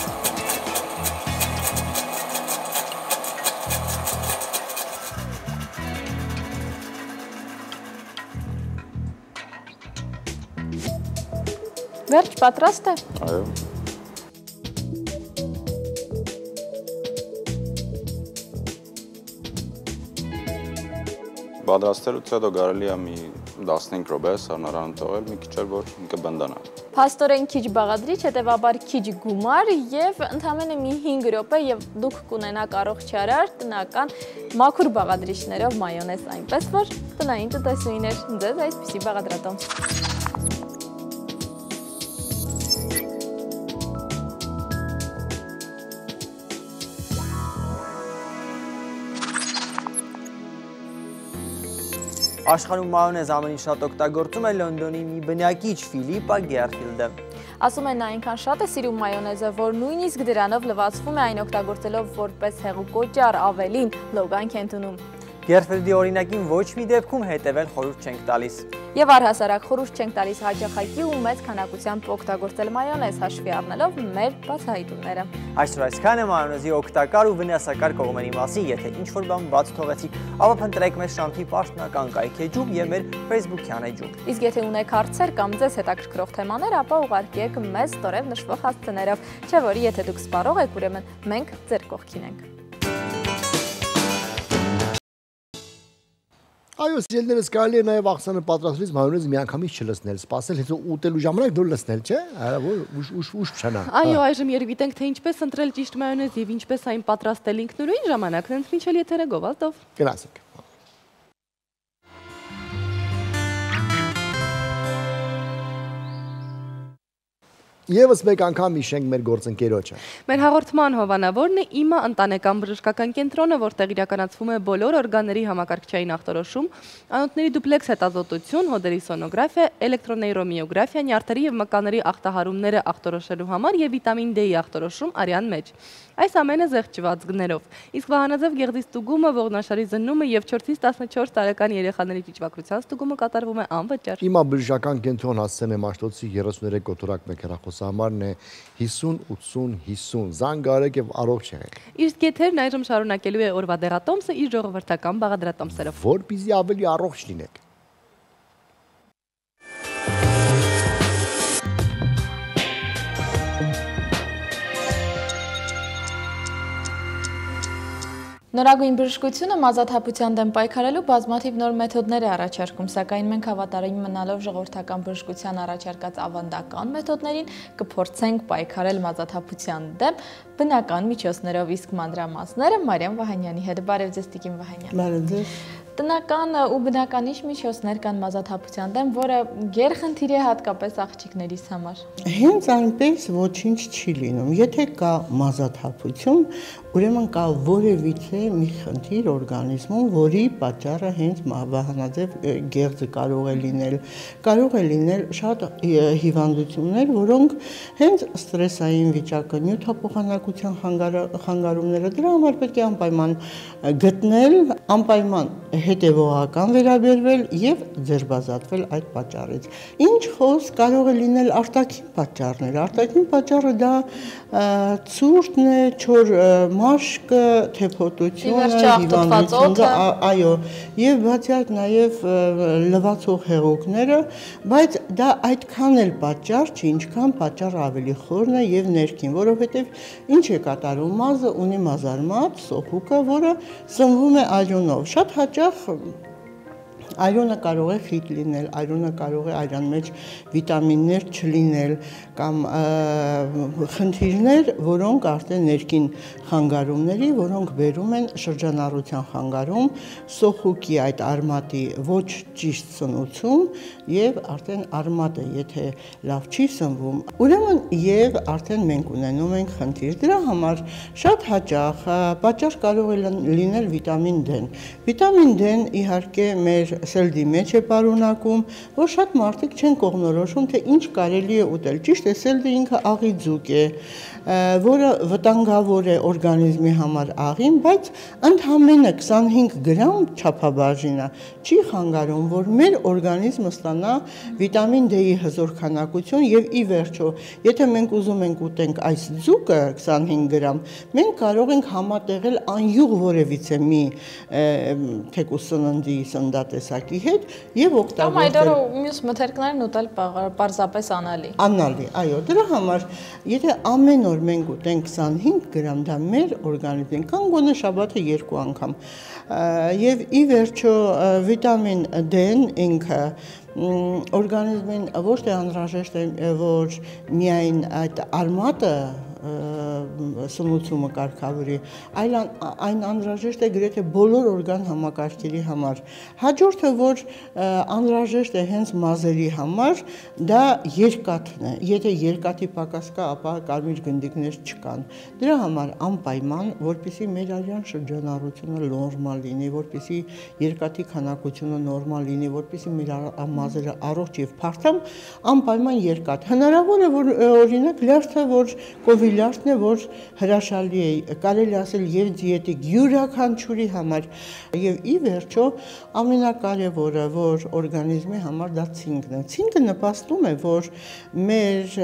Վերջ պատրաստ է։ Այո։ Պատրաստելուց հետո կարելի է մի 15 րոպե սառնարանը թողել, մի քիչ էլ որ կբնդանա։ Փաստորեն քիչ բաղադրիչ, հետևաբար քիչ գումար եւ ընդամենը մի 5 րոպե եւ դուք կունենաք առողջարար տնական մաքուր բաղադրիչներով մայոնեզ, այնպես որ տնային տնտեսուհիներ ձեզ այսպիսի բաղադրատոմս։ Աշխարհում մայոնեզ ամենից շատ օգտագործում է Լոնդոնի մի բնակիչ Ֆիլիպա Գերֆիլդը։ Ասում են նա այնքան շատ է սիրում մայոնեզը, որ նույնիսկ դրանով լվացվում է այն օգտագործելով որպես հեղուկոճառ, ավելին լոգանք են տնում։ Գերֆիլդի օրինակին ոչ մի դեպքում հետևել խորհուրդ չենք տալիս։ Եվ առհասարակ խորհուրդ չենք տալիս հաճախակի ու մեծ քանակությամբ օգտագործել մայոնեզ, հաշվի առնելով մեր բացահայտումները։ Այսօր այսքան է մայոնեզի օգտակար ու վնասակար կողմերի մասին, եթե ինչ-որ բան բաց թողեցիք, ապա փնտրեք մեր Շանթի պաշտոնական կայքեջում եւ մեր Facebook-յան էջում։ Իսկ եթե ունեք հարցեր կամ ձեզ հետաքրքրող թեմաներ, ապա ուղարկեք մեզ ստորև նշվող հասցեներով, չէ՞ որ եթե դուք սպառող եք, ուրեմն մենք ձեր կողքին ենք։ Այո, սիրելիներս, կարելի է նաև աղցանը պատրաստելիս մայոնեզը միանգամից չլցնել, սպասել հետո ուտելու ժամանակ դուր լցնել, չէ՞։ Հնարավոր ուշ փչանա։ Այո, այժմ երևի տենք թե ինչպես ընտրել ճիշտ մայոնեզ եւ ինչպես այն պատրաստել ինքնուրույն ժամանակն ընդմիջել եթերը գովազդով։ Գնացեք։ Եվս մեկ անգամ հիշենք մեր գործընկերոջը։ Մեր հաղորդման հովանավորն է իմա ընտանեկան բժշկական կենտրոնը, որտեղ իրականացվում է բոլոր օրգանների համակարգչային ախտորոշում, անոթների դուպլեքս հետազոտություն, հոդերի սոնոգրաֆիա, էլեկտրոնեյրոմիոգրաֆիա, նյարդերի եւ մկանների ախտահարումները ախտորոշելու համար եւ վիտամին D-ի ախտորոշում արյան մեջ։ Այս ամենը զեղչված գներով։ Իսկ վահանաձև գեղձի ստուգումը, ողնաշարի զննումը եւ 4-ից 14 տարեկան երեխաների ճիճվակրության ստուգումը կատարվում է անվճար։ Իմա բժշկական կենտրոն հասցեն է Մաշտոցի 33 կոտորակ 1 հեռախոս խոսահամարն է 50-80-50, զանգ արեք եւ առողջ եղեք։ Իսկ եթերն այժմ շարունակելու է օրվա դեղատոմսը իր ժողովրդական բաղադրատոմսերով, որպեսզի ավելի առողջ լինեք։ Նորագույն բժշկությունը մազաթափության դեմ պայքարելու բազմաթիվ նոր մեթոդներ է առաջարկում, սակայն մենք հավատարիմ մնալով ժողովրդական բժշկության առաջարկած ավանդական մեթոդներին կփորձենք պայքարել մազաթափության դեմ բնական միջոցներով, իսկ մանրամասները Մարիամ Վահանյանի հետ։ Բարև ձեզ, Տիկին Վահանյան։ Բարև ձեզ։ Տնական ու բնական ինչ միջոցներ կան մազաթափության դեմ, որը գերխնդիր է հատկապես աղջիկներիս համար։ Հենց այնպես ոչինչ չի լինում։ Եթե կա մազաթափություն, ուրեմն կա որևիցե մի խնդիր օրգանիզմում, որի պատճառը հենց վահանաձև գեղձը կարող է լինել։ Կարող է լինել շատ հիվանդություններ, որոնք հենց ստրեսային վիճակը, նյութափոխանակության խանգարումները, դրա համար պետք է անպայման գտնել, անպայման հետևողական վերաբերվել եւ ձերբազատվել այդ պատճառից։ Ինչ խոսք կարող է լինել արտաքին պատճառներ։ Արտաքին պատճառը դա ցուրտն է, չոր մաշկը, թեփոտությունը, հիվանդությունը, այո, եւ բացի այդ նաեւ լվացող հեղուկները, բայց դա այդքան էլ պատճառ չի, ինչքան պատճառը ավելի խորն է եւ ներքին, որովհետեւ ինչ է կատարում մազը, ունի մազարմատ, սոխուկը, որը սնվում է արյունով։ Շատ հաճախ այրոնը կարող է խիտ լինել, այրոնը կարող է այրան մեջ վիտամիններ չլինել կամ խնդիրներ, որոնք արդեն ներքին խանգարումների, որոնք բերում են շրջանառության խանգարում, սոխուկի այդ արմատի ոչ ճիշտ սնուցում եւ արդեն արմատը, եթե լավ չի սնվում, ուրեմն եւ արդեն մենք ունենում ենք խնդիր։ Դրա համար շատ հաճախ պատճառ կարող է լինել վիտամին D-ն։ Վիտամին D-ն իհարկե մեր սելդի մեջ է պարունակում, որ շատ մարդիկ չեն կողմնորոշում, թե ինչ կարելի է ուտել։ Ճիշտ է, սելդը ինքը աղի ձուկ է, որը վտանգավոր է օրգանիզմի համար աղին, բայց ընդամենը 25 գրամ չափաբաժինը չի խանգարում, որ մեր օրգանիզմը ստանա վիտամին D-ի հզոր քանակություն եւ ի վերջո, եթե մենք ուզում ենք ուտենք այս ձուկը 25 գրամ, մենք կարող ենք համատեղել անյուղ որևիցե մի թեկուզ սննդի սննդատեսակի հետ եւ օգտագործել։ Կամ այդ օրը մյուս մթերքներն ուտել պարզապես անալի։ Անալի, այո, դրա համար, եթե ամեն օր մենք ուտենք 25 գրամ, դա մեր օրգանիզմին կան գոնե շաբաթը 2 անգամ։ Եվ ի վերջո վիտամին D-ն ինքը օրգանիզմին ոչ թե անհրաժեշտ է, որ միայն այդ արմատը սնուցումը կարգավորի, այլ այն անհրաժեշտ է գրեթե բոլոր օրգան համակարգերի համար։ Հաջորդը, որ անհրաժեշտ է հենց մազերի համար, դա երկաթն է։ Եթե երկաթի պակաս կա, ապա կարմիր գնդիկներ չկան։ Դրա համար անպայման, որպեսզի մեր արյան շրջանառությունը նորմալ լինի, որպեսզի երկաթի քանակությունը նորմալ լինի, որպեսզի մեր մազերը առողջ եւ փարթամ, անպայման երկաթ։ Հնարավոր է, որ օրինակ լյարդը, որ լյարդն է, որ հրաշալի է, կարելի ասել եւ դիետիկ յուրաքանչյուրի համար եւ ի վերջո ամենակարևորը, որ օրգանիզմի համար դա ցինկն է։ Ցինկը նպաստում է, որ մեր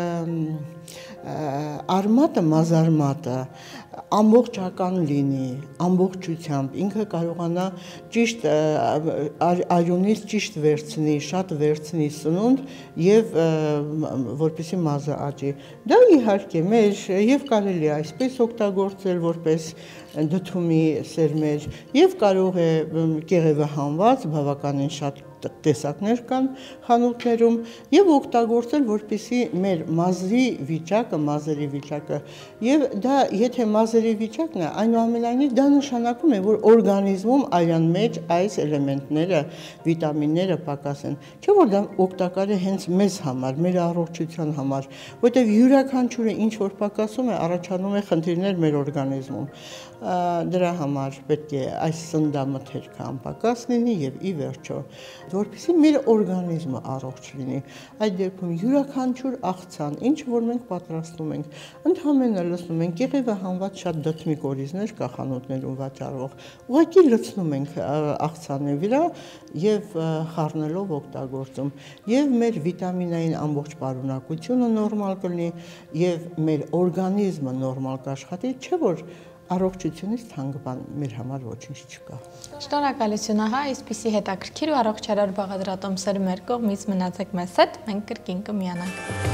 արմատը, մազարմատը ամբողջական լինի, ամբողջությամբ, ինքը կարողանա ճիշտ արյունից ճիշտ վերցնի, շատ վերցնի սնունդ եւ որպեսզի մազը աճի։ Դա իհարկե մեր եւ կարելի է այսպես օգտագործել որպես դդումի սերմեր եւ կարող է կեղևահանված բավականին շատ տեսակներ կան խանութներում եւ օգտագործել որպեսզի մեր մազերի վիճակը եւ դա եթե մազերի վիճակն է այնուամենայնիվ դա նշանակում է որ օրգանիզմում արյան մեջ այս էլեմենտները վիտամինները պակաս են չէ որ դա օգտակար է հենց մեզ համար մեր առողջության համար որտեղ յուրաքանչյուրը ինչ որ պակասում է առաջանում է խնդիրներ մեր օրգանիզմում դրա համար պետք է այս սննդամթերքը անպակաս լինի եւ ի վերջո որպեսզի մեր օրգանիզմը առողջ լինի։ Այդ դեպքում յուրաքանչյուր աղցան, ինչ որ մենք պատրաստում ենք, ընդհանրապես լցնում ենք եղևը հանված շատ դդմի կորիզներ կա խանութներում վաճառվող։ Ուղղակի լցնում ենք աղցանի վրա եւ խառնելով օգտագործում։ Եվ մեր վիտամինային ամբողջ պարունակությունը նորմալ կլինի եւ մեր օրգանիզմը նորմալ կաշխատի, չէ՞ որ առողջությունից թանկ բան մեր համար ոչինչ չկա։ Շնորհակալություն, ահա, այսպիսի հետաքրքիր ու առողջարար բաղադրատոմսեր մեր կողմից մնացեք մեզ հետ, մենք կրկին կմիանանք։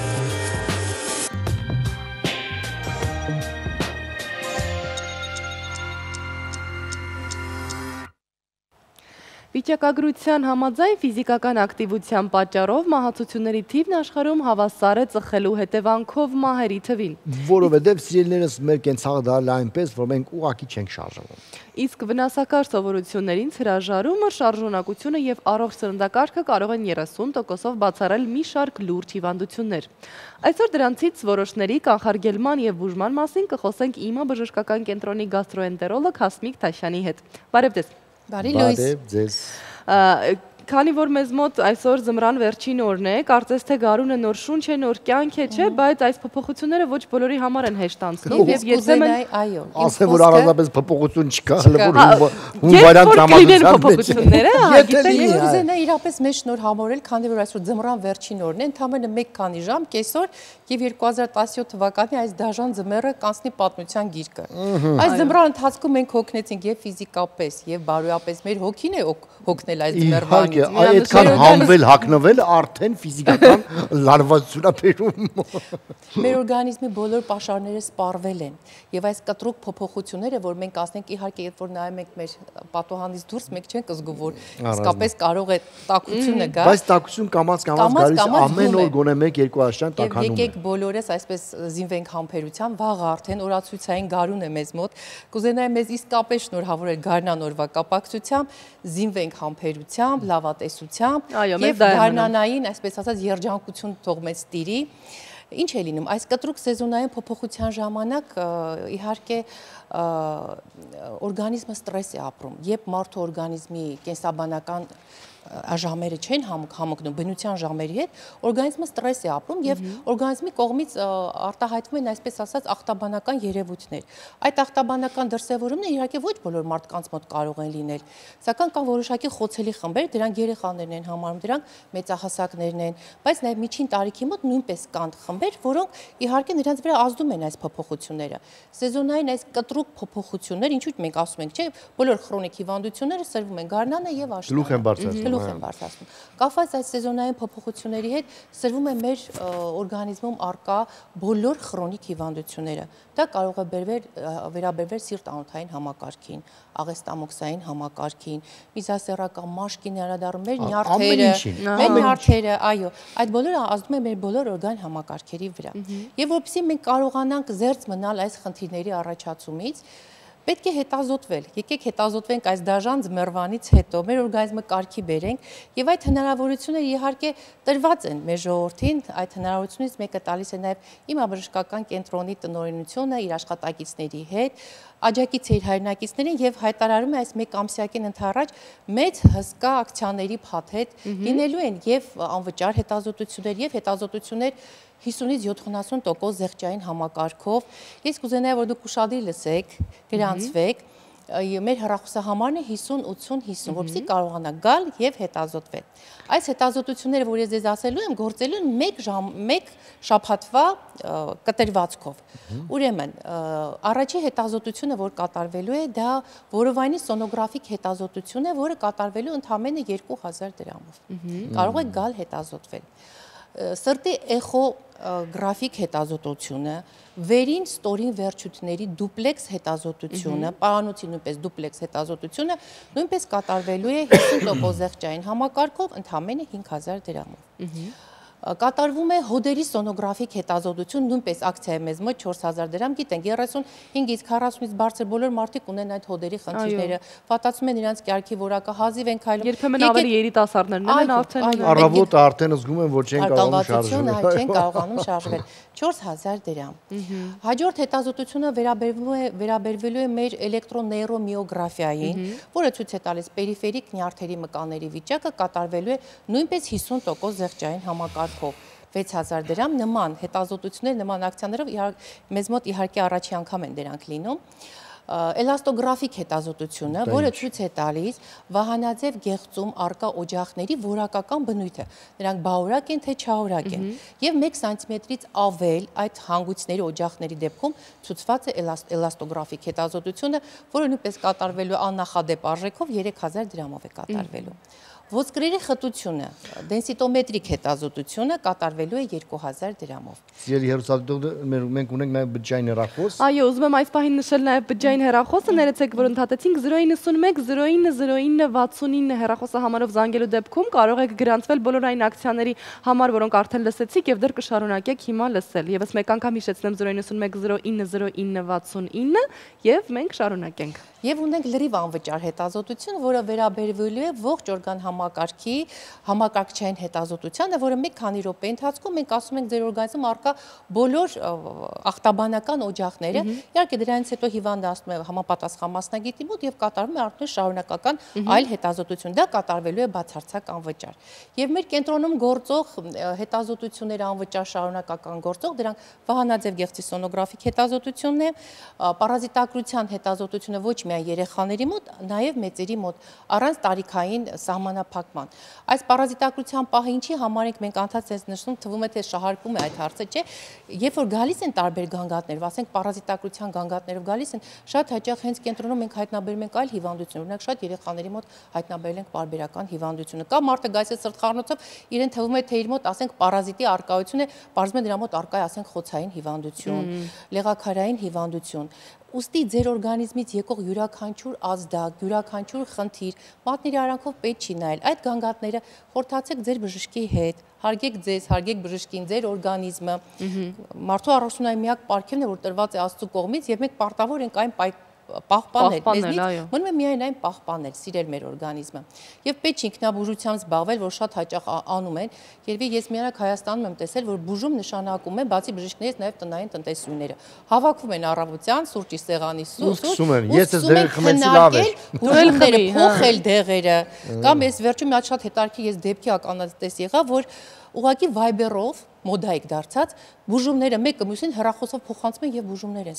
Վիճակագրության համաձայն ֆիզիկական ակտիվության պատճառով մահացությունների թիվն աշխարհում հավասար է ծխելու հետևանքով մահերի թվին։ Որովհետև սիրելիներս մեր կենցաղը դարել այնպես, որ մենք ուղղակի չենք շարժվում։ Իսկ վնասակար սովորություններից հրաժարումը, շարժունակությունը եւ առողջ սննդակարգը կարող են 30%-ով բացառել մի շարք լուրջ հիվանդություններ։ Այսօր դրանցից որոշների կանխարգելման եւ բուժման մասին կխոսենք ԻՄԱ բժշկական կենտրոնի գաստրոենտերոլոգ Հասմիկ Թաշյանի հետ։ Բարև ձեզ։ Բարի լույս։ Բարև ձեզ։ Քանի որ մեզ մոտ այսօր ձմռան վերջին օրն է, կարծես թե գարունը նոր շունչ է, նոր կյանք է, չէ, բայց այս փոփոխությունները ոչ բոլորի համար են հեշտ անցնում եւ երբեմն այո, ասեմ որ առանձնապես փոփոխություն չկա, հələ որ հունվարյան տրամադրությունները, ես կուզենայի իրապես մեծ շնորհ համորել, քանի որ այսօր ձմռան վերջին օրն է, ընդամենը մեկ քանի ժամ, կեսօր եւ 2017 թվականի այս դաժան ձմեռը կանցնի պատմության գիրկը։ Այս ձմռան ընթացքում մենք հոգնեցինք եւ ֆիզիկապես եւ բարոյապես, մեր հոգին է հոգնել այս ձմեռվանից։ Այդքան համվել, հագնվել արդեն ֆիզիկական լարվածություն է բերում։ Մեր օրգանիզմի բոլոր պաշարները սպառվել են եւ այս կտրուկ փոփոխությունները, որ մենք ասենք, իհարկե, երբ որ նայում ենք մեր պատոհանից դուրս, մենք չենք զգում, որ իսկապես կարող է տաքությունը գալ։ Բայց տաքություն կամաց գալիս ամեն օր գոնե 1-2 աշնան տաքանում է։ Եկեք բոլորս այսպես զինվենք համբերության, վաղը արդեն օրացույցային գարուն է մեզ մոտ։ Կուզենայի մեզ իսկապես շնորհավորել գարնան օրվա կապակցությամբ, զինվենք համբերությամբ, լավատեսությամբ եւ գարնանային, այսպես ասած, երջանկություն թող մեզ տիրի։ Ինչ է լինում, այս կտրուկ սեզոնային փոփոխության ժամանակ իհարկե օրգանիզմը ստրես է ապրում, երբ մարդու օրգանիզմի կենսաբանական ժամերը չեն համընկնում բնության ժամերի հետ, օրգանիզմը ստրես է ապրում եւ օրգանիզմի կողմից արտահայտվում են այսպես ասած ախտաբանական երևույթներ։ Այդ ախտաբանական դրսևորումները իհարկե ոչ բոլոր մարդկանց մոտ կարող են լինել, սակայն կան որոշակի խոցելի խմբեր, դրանք երեխաներն են համարում, դրանք մեծահասակներն են, բայց նաեւ միջին տարիքի մոտ նույնպես կան խմբեր, որոնք իհարկե նրանց վրա ազդում են այս փոփոխությունները։ Սեզոնային այս կտրուկ փոփոխություններ, ինչու՞ մենք ասում ենք, չէ, բոլոր քրոնիկ հիվանդությունները սրվում են գարնանը եւ աշնանը։ Են բարձրացնում։ Կապված այս սեզոնային փոփոխությունների հետ սրվում է մեր օրգանիզմում արկա բոլոր քրոնիկ հիվանդությունները։ Դա կարող է վերաբերվել սիրտ-անոթային համակարգին, աղեստամոքսային համակարգին, միզասեռական մաշկին անդրադառնում մեր նյարդերը, այո, այդ բոլորը ազդում է մեր բոլոր օրգան համակարգերի վրա։ Եվ որպեսզի մենք կարողանանք զերծ մնալ այս խնդիրների առաջացումից, պետք է հետազոտվել, եկեք հետազոտվենք այս դաժան ձմեռվանից հետո, մեր օրգանիզմը կարգի բերենք եւ այդ հնարավորությունները իհարկե տրված են մեր ժողովրդին, այդ հնարավորությունից մեկը տալիս է նաեւ իմա բժշկական կենտրոնի տնօրինությունը իր աշխատակիցների հետ, աջակից իր հայրենակիցներին եւ հայտարարում է այս մեկ ամսյակին ընդառաջ մեծ հսկա ակցիաների փաթեթ լինելու են եւ անվճար հետազոտություններ եւ հետազոտություններ 50-ից 70% զեղչային համակարգով։ Ես կուզենայի, որ դուք ուշադիր լսեք, գրանցվեք, մեր հեռախոսահամարն է 50-80-50, որպեսզի կարողանաք գալ եւ հետազոտվել։ Այս հետազոտությունները, որ ես ձեզ ասելու եմ, գործելու են մեկ շաբաթվա կտրվածքով։ Ուրեմն, առաջի հետազոտությունը, որ կատարվելու է, դա որովայնի սոնոգրաֆիկ հետազոտություն է, որը կատարվելու ընդամենը 2000 դրամով։ Կարող եք գալ հետազոտվել։ Սրտի էխոգրաֆիկ հետազոտությունը, վերին ստորին վերջույթների դուպլեքս հետազոտությունը, պարանոցի նույնպես դուպլեքս հետազոտությունը նույնպես կատարվելու է 50% զեղչային համակարգով ընդամենը 5000 դրամով։ Կատարվում է հոդերի սոնոգրաֆիկ հետազոտություն, նույնպես ակցիա է մեզ մոտ 4000 դրամ, գիտենք 35-ից 40-ից բարձր բոլոր մարդիկ ունեն այդ հոդերի խնդիրները, պատածում են իրենց կյանքի որակը, հազիվ են քայլում։ Երբեմն ավելի երիտասարդներն են արդեն առավոտը արդեն զգում են, որ չեն կարողանում շարժվել։ 4000 դրամ։ Հաջորդ հետազոտությունը վերաբերվելու է մեր էլեկտրոնեյրոմիոգրաֆիային, որը ցույց է տալիս պերիֆերիկ նյարդերի մկանների վիճակը, կատարվելու է նույնպես 50% զեղչային համակարգով։ 6000 դրամ, նման հետազոտություններ, նման ակցիաներով մեզ մոտ իհարկե առաջի անգամ են դրանք լինում։ Էլաստոգրաֆիկ հետազոտությունը, որը ցույց է տալիս վահանաձև գեղձում առկա օջախների որակական բնույթը, նրանք բաորակ են թե չաորակ են, եւ 1 սանտիմետրից ավել այդ հանգույցների օջախների դեպքում ցույցված է էլաստոգրաֆիկ հետազոտությունը, որը նույնպես կատարվելու աննախադեպ արժեքով 3000 դրամով է կատարվելու։ Ոսկրերի խտությունը, դենսիտոմետրիկ հետազոտությունը կատարվելու է 2000 դրամով։ Սիրելի հեռուստադիտողներ, մենք ունենք նաև բջջային հեռախոս։ Այո, ուզում եմ այս պահին նշել նաև բջջային հեռախոսը, ներեցեք, որ ընդհատեցինք 091 09 69 հեռախոսահամարով զանգելու դեպքում կարող եք գրանցվել բոլոր այն ակցիաների համար, որոնք արդեն լսեցիք եւ դեռ կշարունակեք հիմա լսել։ Եվս մեկ անգամ հիշեցնեմ 091 09 69 եւ մենք շարունակենք։ Եվ ունենք լրիվ անվճար հետազոտություն, որը վերաբերվելու է ողջ օրգան համակարգի համակարգչային հետազոտությանը, որը մի քանի րոպե ընթացքում մենք ասում ենք ձեր օրգանիզմում առկա բոլոր ախտաբանական օջախները, իհարկե դրանից հետո հիվանդը ասում է համապատասխան մասնագետի մոտ եւ կատարվում է արդեն շարունակական այլ հետազոտություն, դա կատարվելու է բացարձակ անվճար։ Եվ մեր կենտրոնում գործող հետազոտությունները անվճար շարունակական գործող, դրանք վահանաձև գեղձի սոնոգրաֆիկ հետազոտությունն է, պարազիտակրության հետազոտությունը ոչ միայն երեխաների մոտ, նաև մեծերի մոտ, առանց տարիքային սահմանափակման։ Այս պարազիտակրության պահը ինչի համար ենք մենք անդադար նշում, թվում է թե շահարկում է այդ հարցը, չէ։ Երբ որ գալիս են տարբեր գանգատներով, ասենք պարազիտակրության գանգատներով գալիս են, շատ հաճախ հենց կենտրոնում մենք հայտնաբերում ենք այլ հիվանդություն, օրինակ շատ երեխաների մոտ հայտնաբերել ենք պարբերական հիվանդությունը։ Կամ մարդը գալիս է սրտխառնոցով, իրեն թվում է թե իր մոտ ասենք պարազիտի արկայություն է, բարձր դրա մոտ արկա է ասենք խոցային հիվանդություն, լեղաքարային հիվանդություն։ Ուստի ձեր օրգանիզմից եկող յուրաքանչյուր ազդակ, յուրաքանչյուր խնդիր մատների արանքով պետք չի նայել։ Այդ գանգատները խորհրդացեք ձեր բժշկի հետ, հարգեք ձեզ, հարգեք բժշկին, ձեր օրգանիզմը։ Մարդու առողջունային միակ պարգևն է, որ տրված է Աստծո կողմից, եւ մենք պարտավոր ենք այն պահպանել, մեզնից մնում է միայն այն պահպանել, սիրել մեր օրգանիզմը։ Եվ պետք է ինքնաբուժությամբ զբաղվել, որ շատ հաճախ անում են, երբ ես միանակ Հայաստանում եմ տեսել, որ բուժում նշանակում է բացի բժիշկներից նաև տնային տնտեսուհիները։ Հավաքվում են առավոտյան սուրճի սեղանի սուրճ, ես ես դեղը խմեցի լավ է։ Բուժումները փոխել դեղերը, կամ ես վերջում մի հատ շատ հետաքրքիր ես դեպքի ականատես եղա, որ ուղղակի Viber-ով մոդայիկ դարձած բուժումները մեկը մյուսին հեռախոսով փոխանցում են եւ բուժումներ են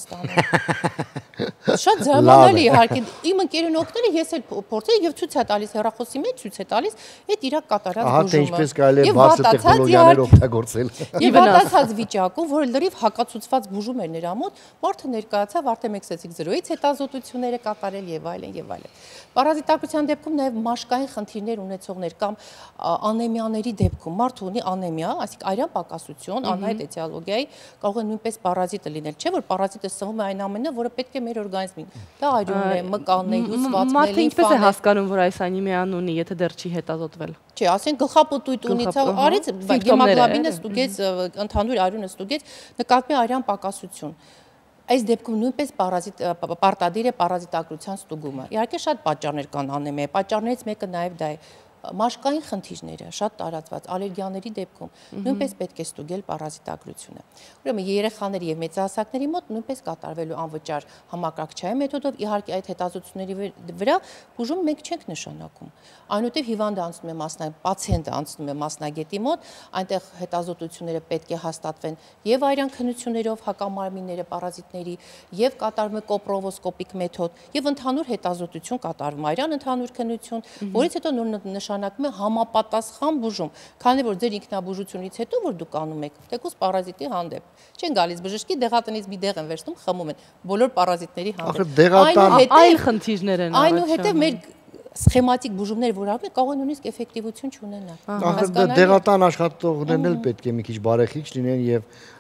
ստանում։ Շատ զարմանալի իհարկե։ Իմ ընկերուն օգները ես էլ փորձել եւ ցույց է տալիս հեռախոսի մեջ ցույց է տալիս այդ իրակ կատարած բուժումը։ Ահա թե ինչպես կարելի է բարձր տեխնոլոգիաներ օգտագործել։ Եվ վատացած վիճակում, որը լրիվ հակացուցված բուժում էր նրա մոտ, մարդը ներկայացավ արդեն 1.0-ից հետազոտությունները կատարել եւ այլն եւ այլն։ Պարազիտակրության դեպքում նաեւ մաշկային խնդիրներ ունեցողներ կամ անեմիաների դեպքում մարդը ունի անեմիա, այսինքն արյան պակասություն, անհայտ էտիոլոգիայի, կարող է նույնպես պարազիտը լինել, չէ՞ որ պարազիտը սնվում է այն ամենը, որը պետք է մեր օրգանիզմին։ Դա արյունն է, մկանն է, հյուսվածքն է, մարդը ինչպես է հասկանում, որ այս անեմիան ունի, եթե դեռ չի հետազոտվել։ Չէ, ասենք գլխապտույտ ունի, արից գեմոգլոբինը ստուգեց, ընդհանուր արյունը ստուգեց, նկատվում է արյան պակասություն։ Այս դեպքում նույնպես պարտադիր է պարազիտակրության ստուգումը։ Իհարկե շատ պատճառներ կան անեմիայի, պատճառներից մեկը նաև դա է։ Մաշկային խնդիրները շատ տարածված ալերգիաների դեպքում նույնպես պետք է ստուգել պարազիտակրությունը։ Ուրեմն երեխաների եւ մեծահասակների մոտ նույնպես կատարվելու անվճար համակարգչային մեթոդով, իհարկե այդ հետազոտությունների վրա բուժում մենք չենք նշանակում։ Այնուհետև հիվանդը անցնում է պացիենտը անցնում է մասնագետի մոտ, այնտեղ հետազոտությունները պետք է հաստատվեն եւ արյան քննություններով հակամարմինները պարազիտների եւ կատարվում է կոպրովոսկոպիկ մեթոդ եւ ընդհանուր հետազոտություն կատարվում արյան ընդհանուր քննություն, որից հետո նշանակում է համապատասխան բուժում, քանի որ ձեր ինքնաբուժությունից հետո որ դուք անում եք, թեկուզ պարազիտի հանդեպ չեն գալիս բժշկի դեղատնից մի դեղ են վերցնում, խմում են բոլոր պարազիտների հանդեպ։ Այլ խնդիրներ են։ Այնուհետև մեր սխեմատիկ բուժումներ, որ անում են, կարող են նույնիսկ էֆեկտիվություն չունենալ։ Դեղատան աշխատողներն էլ պետք է մի քիչ բարեխիղճ լինեն եւ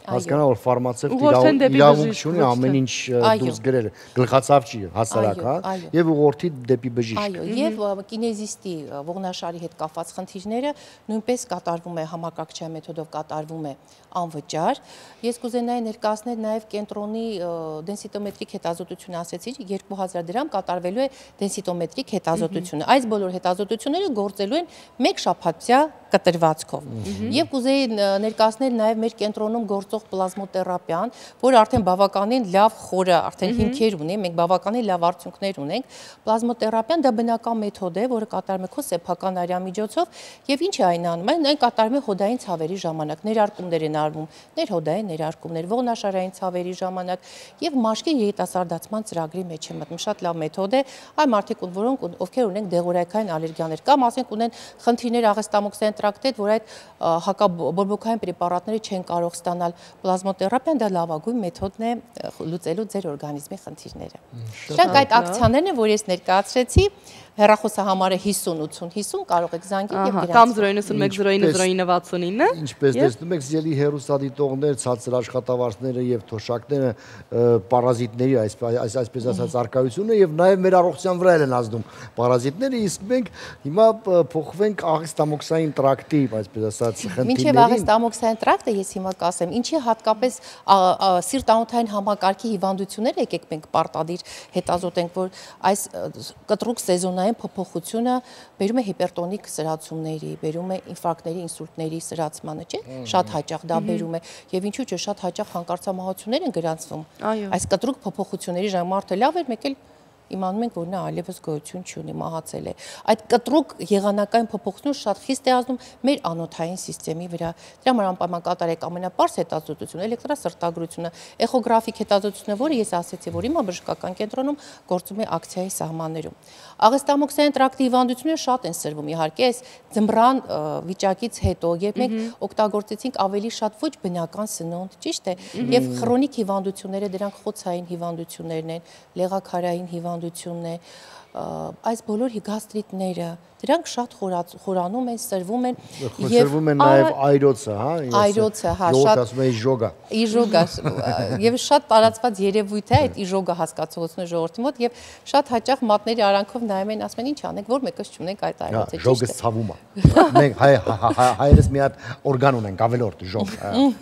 հասկանա որ ֆարմացևտ իրավունք ունի ամեն ինչ դուրս գրել, գլխացավ չի, հասարակ, հա, եւ ուղղորդի դեպի բժիշկ։ Այո, եւ կինեզիստի ողնաշարի հետ կապված խնդիրները նույնպես կատարվում է համակարգչային մեթոդով կատարվում է անվճար։ Ես կուզենայի ներկայացնել նաեւ կենտրոնի դենսիտոմետրիկ հետազոտություն ասեցի 2000 դրամ կատարվելու է դենսիտոմետրիկ հետազոտությունը։ Այս բոլոր հետազոտությունները գործելու են 1 շաբաթյա կտրվածքով։ Եվ կուզեի ներկայացնել նաև մեր կենտրոնում գործող պլազմոթերապիան, որը արդեն բավականին լավ խորը, արդեն հիմքեր ունի, մենք բավականին լավ արդյունքներ ունենք։ Պլազմոթերապիան դա բնական մեթոդ է, որը կատարվում է քո սեփական արյամիջոցով, եւ ինչ է այն անում, այն կատարվում է հոդային ցավերի ժամանակ, ներարկումներ են արվում, ներհոդային ներարկումներ, ողնաշարային ցավերի ժամանակ եւ մաշկի երիտասարդացման ծրագրի մեջ է մտնում։ Շատ լավ մեթոդ է, այ մարդիկ որոնք ովքեր ունեն դեղորայքային ալերգիաներ կամ ասենք ունեն խնդիրներ աղեստամոքսային տրակտետ, որ այդ հակաբորբոքային պրեպարատները չեն կարող ստանալ պլազմոթերապիան, դա լավագույն մեթոդն է լուծելու ձեր օրգանիզմի խնդիրները։ Շնորհակալ այդ ակցիաներն են, որ ես ներկայացրեցի, հեռախոսահամարը 508050 կարող եք զանգել եւ գրանցել։ Կամ 091090969։ Ինչպես տեսնում եք, զելի հերոստատիտողներ, ցածր աշխատավարձները եւ թոշակները պարազիտների այսպես ասած արկայությունը եւ նաեւ մեր առողջության վրա են ազդում պարազիտները, իսկ մենք հիմա փոխվենք աղեստամոքսային տրակտի, այսպես ասած, խնդիրներին։ Մինչեւ աղեստամոքսային տրակտը ես հիմա կասեմ, ինչի հատկապես սիրտանոթային համակարգի հիվանդություններ եկեք մենք պարտադիր հետազոտենք, որ այս կտրուկ սեզոնային փոփոխությունը բերում է հիպերտոնիկ սրացումների, բերում է ինֆարկտների, ինսուլտների սրացմանը, չէ՞։ Շատ հաճախ դա բերում է եւ ինչու՞ չէ, շատ հաճախ հանկարծամահացումներ են գրանցվում։ Այս կտրուկ փոփոխությունների ժամանակ մարդը լավ էր, մեկ էլ իմանում ենք, որ նա այլևս գոյություն չունի, մահացել է։ Այդ կտրուկ եղանակային փոփոխությունը շատ խիստ է ազդում մեր անոթային համակարգի վրա։ Դրա համար անպայման կատարեք ամենապարզ հետազոտությունը, էլեկտրասրտագրությունը, էխոգրաֆիկ հետազոտությունը, որը ես ասացի, որ հիմա բժշկական կենտրոնում գործում է ակցիայի սահմաններում։ Աղեստամոքսային տրակտի հիվանդությունները շատ են սրվում, իհարկե, այս ձմռան վիճակից հետո, երբ մենք օգտագործեցինք ավելի շատ ոչ բնական սնունդ, ճիշտ է, եւ քրոնիկ հիվանդությունները, դրանք խոցային հիվանդություններն են, լեղաքարային հիվանդությունն է, այս բոլոր գաստրիտները, դրանք շատ խորանում են, սրվում են եւ սրվում են նաեւ այրոցը, հա, այրոցը, հա, շատ ասում են իժոգա։ Իժոգա, եւ շատ տարածված երևույթ է այդ իժոգա հասկացողությունը ժողովրդի մոտ եւ շատ հաճախ մատների արանքով նայում են, ասում են ինչ անենք, որ մեկս չունենք այդ այրոցը, ճիշտ է։ Ժոգը ցավում է։ Մենք հայերս մի հատ օրգան ունենք, ավելորդ ժոգ։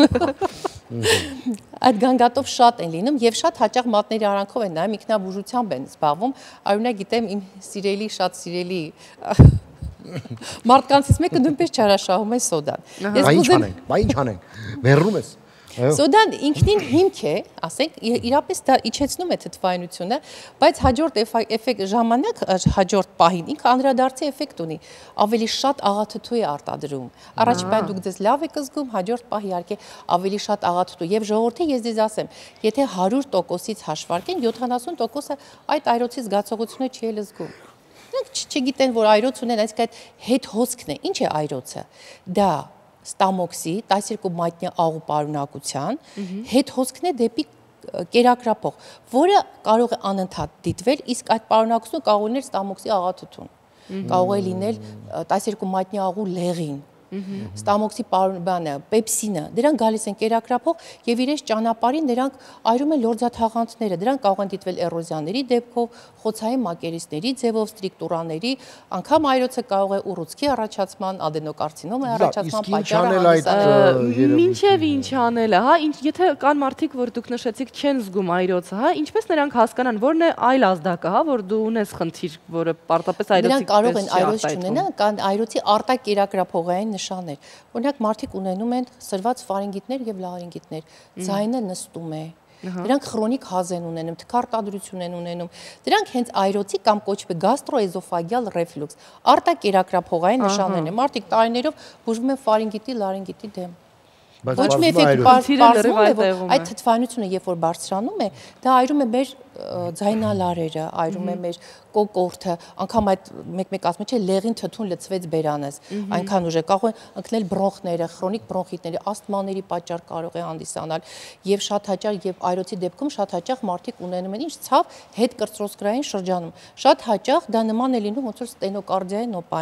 Այդ գանգատով շատ են լինում եւ շատ հաճախ մատների արանքով են նայում, ինքնաբուժությամբ են զբաղվում։ Օրինակ գիտեմ իմ սիրելի, շատ սիրելի մարդկանցից մեկը նույնպես չարաշահում է սոդան։ Բա ինչ անենք, մեռնում ես։ Սոդան ինքնին հիմք է, ասենք, իրապես դա իջեցնում է թթվայնությունը, բայց հաջորդ էֆեկտ ժամանակ, հաջորդ պահին ինքը անդրադարձի էֆեկտ ունի, ավելի շատ աղաթթու է արտադրում։ Առաջ պահին դուք ձեզ լավ եք զգում, հաջորդ պահ իհարկե ավելի շատ աղաթթու։ Եվ ժողովրդի ես ձեզ ասեմ, եթե 100%-ից հաշվարկեն, 70%-ը այդ այրոցի զգացողությունը չի էլ զգում։ Նրանք չգիտեն, որ այրոց ունեն, այսինքն այդ հետ հոսքն է։ Ինչ է այրոցը։ Դա ստամոքսի 12 մատնյա աղու պարունակության հետ հոսքն է դեպի կերակրափող, որը կարող է անընդհատ դիտվել, իսկ այդ պարունակությունը կարող է լինել ստամոքսի աղաթթուն, կարող է լինել 12 մատնյա աղու լեղին, ստամոքսի պեպսինը, դրանք գալիս են կերակրափող եւ իրենց ճանապարհին նրանք այրում են լորձաթաղանթները, դրանք կարող են դիտվել էրոզիաների դեպքով, խոցային մակերեսների ձևով, ստրիկտուրաների, անգամ այրոցը կարող է ուռուցքի առաջացման, ադենոկարցինոմի առաջացման պատճառը։ Մինչև ինչ անելը, հա, եթե կան մարդիկ, որ դուք նշեցիք, չեն զգում այրոցը, հա, ինչպես նրանք հասկանան, որն է այլ ազդակը, հա, որ դու ունես խնդիր, որը պարտապես այրոցի դրանք կարող են այրոց չունենան, կան այրոցի արտակերակրափողային նշաններ։ Օրինակ մարդիկ ունենում են սրված ֆարինգիտներ եւ լարինգիտներ, ձայնը նստում է։ Դրանք քրոնիկ հազ են ունենում, թքարտադրություն են ունենում։ Դրանք հենց այրոցի կամ կոչվում է գաստրոեզոֆագյալ ռեֆլյուքս, արտակերակրափողային նշաններն են։ Մարդիկ տարիներով բուժվում են ֆարինգիտի, լարինգիտի դեմ։ Ոչ մի էֆեկտ բարձրանում է, որ այդ թթվայնությունը երբ որ բարձրանում է, դա այրում է մեր ձայնալարերը, այրում է մեր կոկորտը, անգամ այդ մեկ-մեկ ասում է, չէ, լեղին թթուն լցվեց բերանս, այնքան ուժ է, կարող են ընկնել բրոնխները, քրոնիկ բրոնխիտների, ասթմաների պատճառ կարող է հանդիսանալ, եւ շատ հաճախ եւ այրոցի դեպքում շատ հաճախ մարդիկ ունենում են ինչ ցավ հետ կրծրոսկրային շրջանում։ Շատ հաճախ դա նման է լինում ոնց որ ստենոկարդիայի նոպային։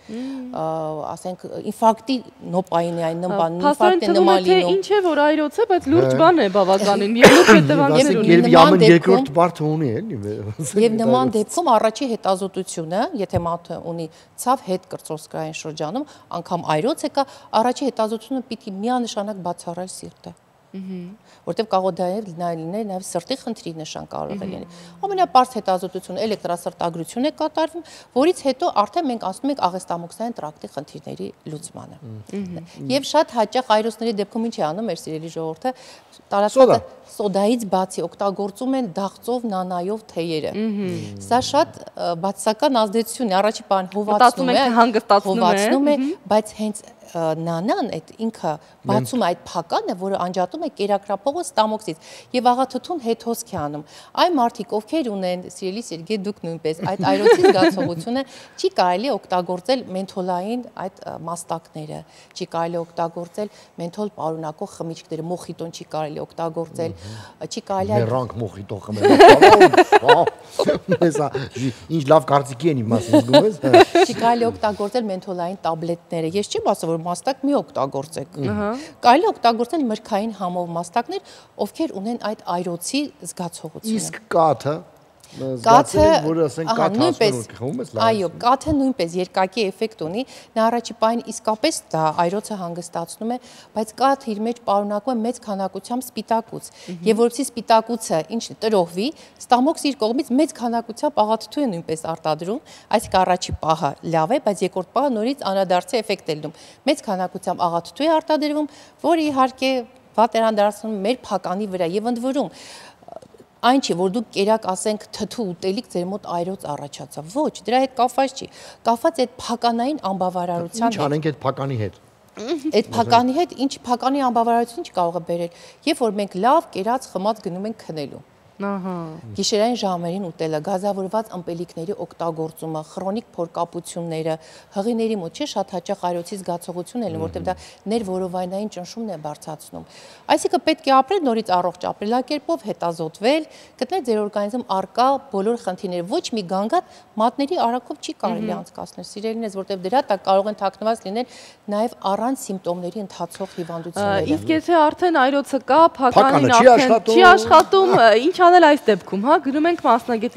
ասենք ինֆարկտի նոպային այն նման ինֆարկտի նման լինում։ Ինչ է որ այրոց է, բայց լուրջ բան է բավականին եւ լուրջ հետևանքներ ունի։ Եվ ամեն երկրորդ բարդ ունի էլի։ Եվ նման դեպքում առաջի հետազոտությունը, եթե մարդը ունի ցավ հետ կրծոսկրային շրջանում, անգամ այրոց է կա, առաջի հետազոտությունը պիտի միանշանակ բացառել սիրտը։ Որտեվ կարող դա լինել նաև սրտի խնդրի նշան կարող է լինել։ Ամենապարզ հետազոտությունը էլեկտրասրտագրություն է կատարվում, որից հետո արդեն մենք ասում ենք աղեստամոքսային տրակտի խնդիրների լուծմանը։ Եվ շատ հաճախ այրոցների դեպքում ինչ է անում մեր սիրելի ժողովուրդը, տարածված սոդայից բացի օգտագործում են դաղձով, նանայով թեյերը։ Սա շատ բացասական ազդեցություն է, առաջի բան հովացնում է, բայց հենց նանան այդ ինքը բացում է այդ փականը, որը անջատում է կերակրապողը ստամոքսից եւ աղաթթուն հետ հոսք է անում։ Այն մարդիկ, ովքեր ունեն, սիրելի Սերգեյ, դուք նույնպես այդ այրոցի զգացողությունը չի կարելի օգտագործել մենթոլային այդ մաստակները, չի կարելի օգտագործել մենթոլ պարունակող խմիչքները, մոխիտոն չի կարելի օգտագործել, չի կարելի Մեռանք մոխիտո խմել։ Ինչ լավ կարծիքի են իմ մասին զգում ես։ Չի կարելի օգտագործել մենթոլային տաբլետները։ Ես չեմ ասում, որ մաստակ մի օգտագործեք։ Կարելի օգտագործել մրգային համով մաստակներ, ովքեր ունեն այդ այրոցի զգացողությունը։ Իսկ կաթը Այո, կաթը նույնպես երկակի էֆեկտ ունի, նա առաջի պահին իսկապես դա այրոցը հանգստացնում է, բայց կաթը իր մեջ պարունակում է մեծ քանակությամբ սպիտակուց, եւ որովհետեւ սպիտակուցը ինչ տրոհվի, ստամոքսը իր կողմից մեծ քանակությամբ աղաթթու է նույնպես արտադրում, այսինքն առաջի պահը լավ է, բայց երկրորդ պահը նորից անդրադարձի էֆեկտ է լինում։ Մեծ քանակությամբ աղաթթու է արտադրվում, որը իհարկե վատ է դարձնում մեր փականի վրա եւ ընդ որում այն չի, որ դուք կերակ ասենք թթու ուտելիք ձեր մոտ այրոց առաջացավ։ Ոչ, դրա հետ կապված չի։ Կապված այդ փականային անբավարարության հետ։ Ինչ անենք այդ փականի հետ։ Այդ փականի հետ ինչ փականի անբավարարություն կարող է բերել, երբ որ մենք լավ կերած խմած գնում ենք քնելու։ Գիշերային ժամերին ուտելը, գազավորված ըմպելիքների օգտագործումը, քրոնիկ փորկապությունները, հղիների մոտ չէ շատ հաճախ այրոցի զգացողություն են, որտեղ դա ներվորովայնային ճնշումն է բարձրացնում։ Այսինքն պետք է ապրել նորից առողջ ապրելակերպով, հետազոտվել, գտնել ձեր օրգանիզմում առկա բոլոր խնդիրները, ոչ մի գանգատ մատների արագով չի կարելի անցկացնել, սիրելիներս, որտեղ դրա տակ կարող են թաքնված լինել նաև առանց սիմպտոմների ընթացող հիվանդությունները։ Իսկ եթե արդեն այրոցը կա, փականին արդեն չի աշխատում, ինչ անել այս դեպքում, հա, գնում ենք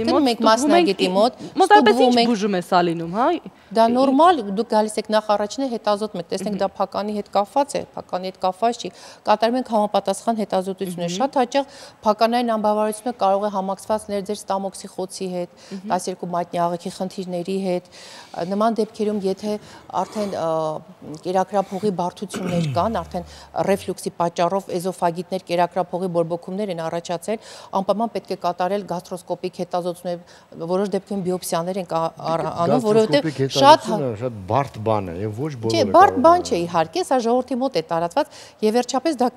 մասնագետի մոտ, մոտավորապես ինչ բուժում է սա լինում, հա։ Դա նորմալ, դուք գալիս եք նախ առաջին հետազոտում եք, տեսնենք դա փականի հետ կապված է, փականի հետ կապված չի, կատարում ենք համապատասխան հետազոտություններ։ Շատ հաճախ փականային անբավարարությունը կարող է համակցված լինել ձեր ստամոքսի խոցի հետ, 12 մատնի աղիքի խնդիրների հետ։ Նման դեպքերում, եթե արդեն կերակրափողի բարդություններ կան, արդեն ռեֆլյուքսի պատճառով էզոֆագիտներ, կերակրափողի բորբոքումներ են առաջացել, անպայման պետք է կատարել գաստրոսկոպիկ հետազոտություններ, որոշ դեպքերում բիոպսիաներ են անում, որովհետև շատ բարդ բան է եւ ոչ բոլորը։ Չէ, բարդ բան չէ իհարկե, սա ժողովրդի մոտ է տարածված եւ վերջապես դա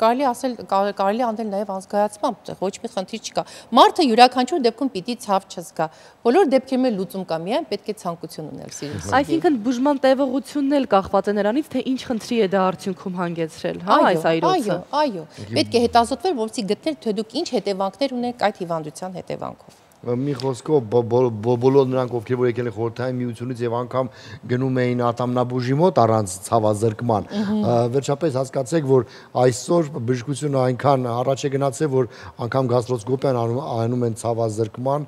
կարելի անել նաեւ անզգայացմամբ, ոչ մի խնդիր չկա։ Մարդը յուրաքանչյուր դեպքում պիտի ցավ չզգա։ Բոլոր դեպքերում էլ լուծում կա, միայն պետք է ցանկություն ունել սիրելի։ Այսինքն բուժման տևողությունն էլ կախված է նրանից, թե ինչ խնդրի է դա արդյունքում հանգեցրել, հա, այս այրոցը։ Այո, պետք է հետազոտվել, որովհետեւ գտնել թե դուք ինչ հետևանքներ ունեք այդ հիվանդության հետևանքով։ Մի խոսքով բոլոր նրանք, ովքեր որ եկել են Խորհրդային Միությունից եւ անգամ գնում էին ատամնաբուժի մոտ առանց ցավազրկման, վերջապես հասկացեք, որ այսօր բժշկությունը այնքան առաջ է գնացել, որ անգամ գաստրոսկոպիան անում են ցավազրկման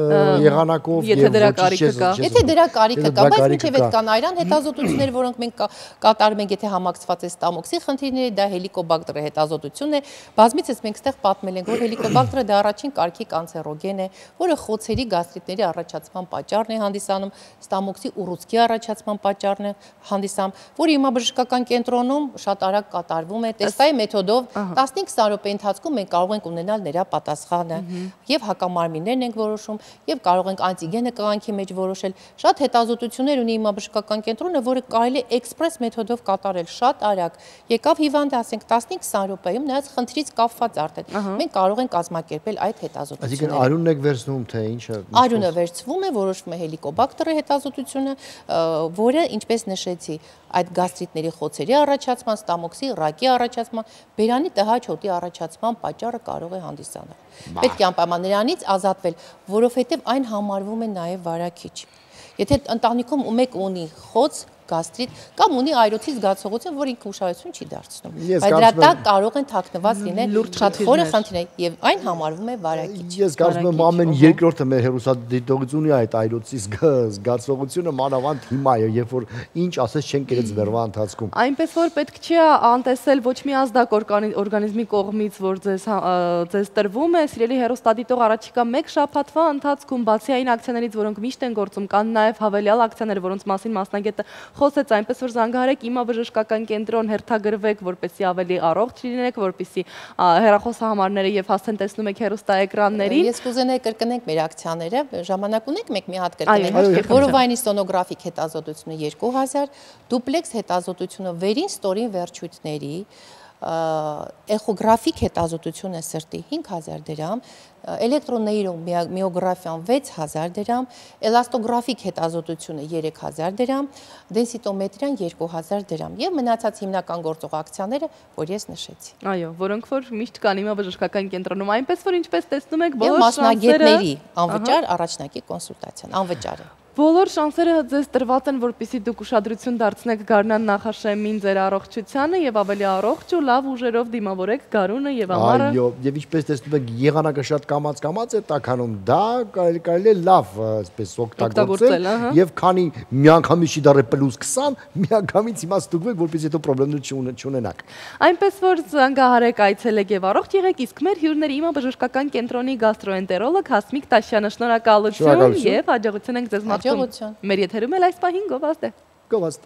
եղանակով եւ եթե դրա կարիքը կա։ Եթե դրա կարիքը կա, բայց մինչեւ այդ կան այրան հետազոտություններ, որոնք մենք կատարում ենք, եթե համակցված է ստամոքսի խնդիրները, դա հելիկոբակտերի հետազոտությունն է։ Բազմիցս մենք ստեղ պատմել ենք, որ հելիկոբակտերը դա առաջին կարգի կանցերոգեն է, որը խոցերի գաստրիտների առաջացման պատճառն է հանդիսանում, ստամոքսի ուռուցքի առաջացման պատճառն է հանդիսանում, որը հիմա բժշկական կենտրոնում շատ արագ կատարվում է տեստայի մեթոդով 15-20 րոպե ընթացքում մենք կարող ենք ունենալ նրա պատասխանը եւ հակամարմիններն ենք որոշում եւ կարող ենք անտիգենը կղանքի մեջ որոշել։ Շատ հետազոտություններ ունի հիմա բժշկական կենտրոնը, որը կարելի է էքսպրես մեթոդով կատարել շատ արագ։ Եկավ հիվանդը, ասենք 15-20 րոպեում նայած խնդրից կապված արդեն մենք կարող ենք կազմակերպել այդ հետազոտությունները։ Այսինքն արյունն եք վերցնում թե ինչը։ Արյունը վերցվում է, որոշվում է հելիկոբակտերի հետազոտությունը, որը ինչպես նշեցի, այդ գաստրիտների խոցերի առաջացման, ստամոքսի ռակի առաջացման, բերանի տհաճ հոտի առաջացման պատճառը կարող է հանդիսանալ։ Պետք է անպայման նրանից ազատվել, որովհետև այն համարվում է նաև վարակիչ։ Եթե ընտանիքում մեկ ունի խոց, գաստրիտ կամ ունի այրոցի զգացողություն, որ ինքը ուշադրություն չի դարձնում։ Բայց դրա տակ կարող են թաքնված լինել շատ խորը խնդիրներ եւ այն համարվում է վարակիչ։ Ես կարծում եմ ամեն երկրորդը մեր հերոսադիտողությունի այդ այրոցի զգացողությունը մանավանդ հիմա է, երբ որ ինչ ասես չեն կերեց վերվա ընթացքում։ Այնպես որ պետք չի անտեսել ոչ մի ազդակ օրգանիզմի կողմից, որ ձեզ տրվում է, սիրելի հերոստատիտող, առաջիկա 1 շաբաթվա ընթացքում բացի այն ակցիաներից, որոնք միշտ են գործում, կան նաև հավելյալ ակցիաներ, որոնց մասին մասնագետը խոսեց, այնպես որ զանգահարեք իմա բժշկական կենտրոն, հերթագրվեք, որպեսզի ավելի առողջ լինեք, որպեսզի հեռախոսահամարները եւ հասցեն տեսնում եք հեռուստաէկրաններին։ Ես կուզենայի կրկնենք մեր ակցիաները, ժամանակ ունենք մեկ մի հատ կրկնենք, որովայնի սոնոգրաֆիկ հետազոտությունը 2000, դուպլեքս հետազոտությունը վերին ստորին վերջույթների, էխոգրաֆիկ հետազոտությունը սրտի 5000 դրամ, էլեկտրոնեյրոմիոգրաֆիան 6000 դրամ, էլաստոգրաֆիկ հետազոտությունը 3000 դրամ, դենսիտոմետրիան 2000 դրամ եւ մնացած հիմնական գործող ակցիաները, որ ես նշեցի։ Այո, որոնք որ միշտ կան իմա բժշկական կենտրոնում, այնպես որ ինչպես տեսնում եք, բոլոր մասնագետների անվճար առաջնակի կոնսուլտացիան, անվճար է։ Բոլոր շանսերը ձեզ տրված են, որպեսզի դուք ուշադրություն դարձնեք Գարնան Նախաշեմին ձեր առողջությանը եւ ավելի առողջ ու լավ ուժերով դիմավորեք գարունը եւ ամառը։ Այո, եւ ինչպես տեսնում եք, եղանակը շատ կամած է տաքանում, դա կարելի է լավ այսպես օգտագործել եւ քանի միանգամից չի դառել +20, միանգամից հիմա ստուգվեք, որպեսզի հետո խնդիրներ չունենաք։ Այնպես որ զանգահարեք, այցելեք եւ առողջ եղեք, իսկ մեր հյուրների իմա բժշկական կենտրոնի գաստրոենտերոլոգ Հասմիկ Տաշյանը, շնորհակալություն եւ հաջողություն ենք ձեզ Մեր եթերում էլ այս պահին գովազդ է։ Գովազդ։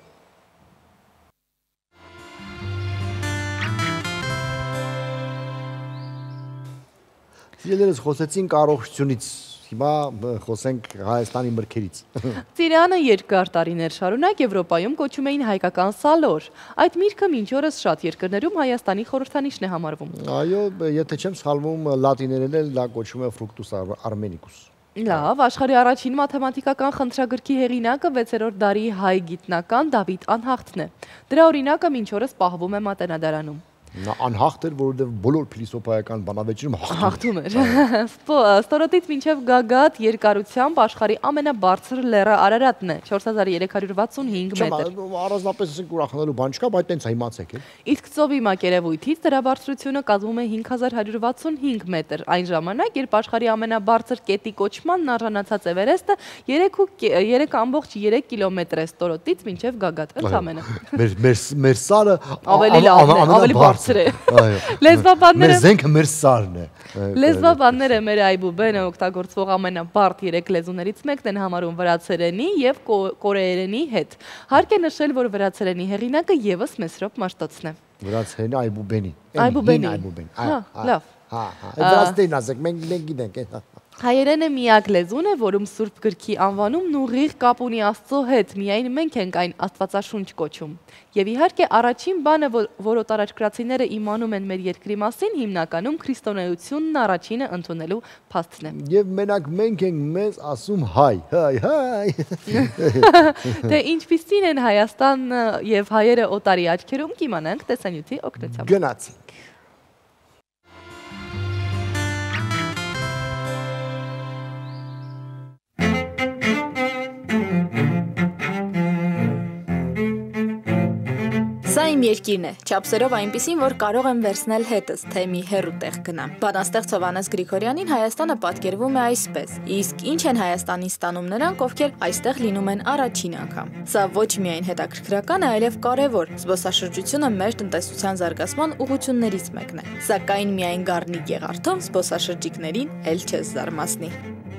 Սիրելիներս, խոսեցինք առողջությունից, հիմա խոսենք Հայաստանի մրգերից։ Ծիրանը երկար տարիներ շարունակ Եվրոպայում կոչում էին հայկական սալոր։ Այդ միրգը մինչ օրս շատ երկրներում Հայաստանի խորհրդանիշն է համարվում։ Այո, եթե չեմ սխալվում, լատիներեն էլ դա կոչում է Fructus armenicus։ Լավ, աշխարհի առաջին մաթեմատիկական խնդրագրքի հեղինակը 6-րդ դարի հայ գիտնական Դավիթ Անհախտն է։ Դրա օրինակը մինչ օրս պահվում է Մատենադարանում։ Նա անհախտ էր, որովհետև բոլոր փիլիսոփայական բանավեճերում հաղթում էր։ Ստորոտից մինչև Գագաթ երկարությամբ աշխարհի ամենաբարձր լեռը Արարատն է, 4365 մետր։ Առանձնապես ասենք ուրախանալու բան չկա, բայց տենց է իմացեք։ Իսկ ծովի մակերևույթից դրա բարձրությունը կազմում է 5165 մետր։ Այն ժամանակ, երբ աշխարհի ամենաբարձր կետի կոչմանն արժանացած Էվերեստը 3.3 կիլոմետր է ստորոտից մինչև Գագաթ, ընդամենը։ Մեր սարը ավելի բարձր է։ Լեզվաբանները մեր զենքը մեր սարն է։ Լեզվաբանները մեր այբուբենը օգտագործվող ամենաբարդ 3 լեզուներից մեկն են համարում վրացերենի եւ կորեերենի հետ։ Հարկ է նշել, որ վրացերենի հեղինակը եւս Մեսրոպ Մաշտոցն է։ Վրացերենի այբուբենի։ Այբուբենի։ Լավ։ Վրացերեն ասեք, մենք գիտենք։ Հայերենը միակ լեզուն է, որում Սուրբ գրքի անվանումն ուղիղ կապ ունի Աստծո հետ, միայն մենք ենք այն Աստվածաշունչ կոչում։ Եվ իհարկե առաջին բանը, որ օտարերկրացիները իմանում են մեր երկրի մասին, հիմնականում քրիստոնեությունն առաջինը ընդունելու փաստն է։ Եվ մենակ մենք ենք մեզ ասում հայ, հայ։ Դե ինչպիսին են Հայաստան եւ հայերը օտարի աչքերում, կիմանանք տեսանյութի օգնությամբ։ Գնացինք։ Սա իմ երկիրն է, չափսերով այնպիսին, որ կարող եմ վերցնել հետս, թե մի հեռու տեղ գնամ։ Բանաստեղծ Հովհաննես Գրիգորյանին Հայաստանը պատկերվում է այսպես, իսկ ինչ են Հայաստանին ստանում նրանք, ովքեր այստեղ լինում են առաջին անգամ։ Սա ոչ միայն հետաքրքրական է, այլև կարևոր։ Զբոսաշրջությունը մեր տնտեսության զարգացման ուղղություններից մեկն է։ Սակայն միայն Գառնիկ Եղարդով զբոսաշրջիկներին էլ չես զարմացնի։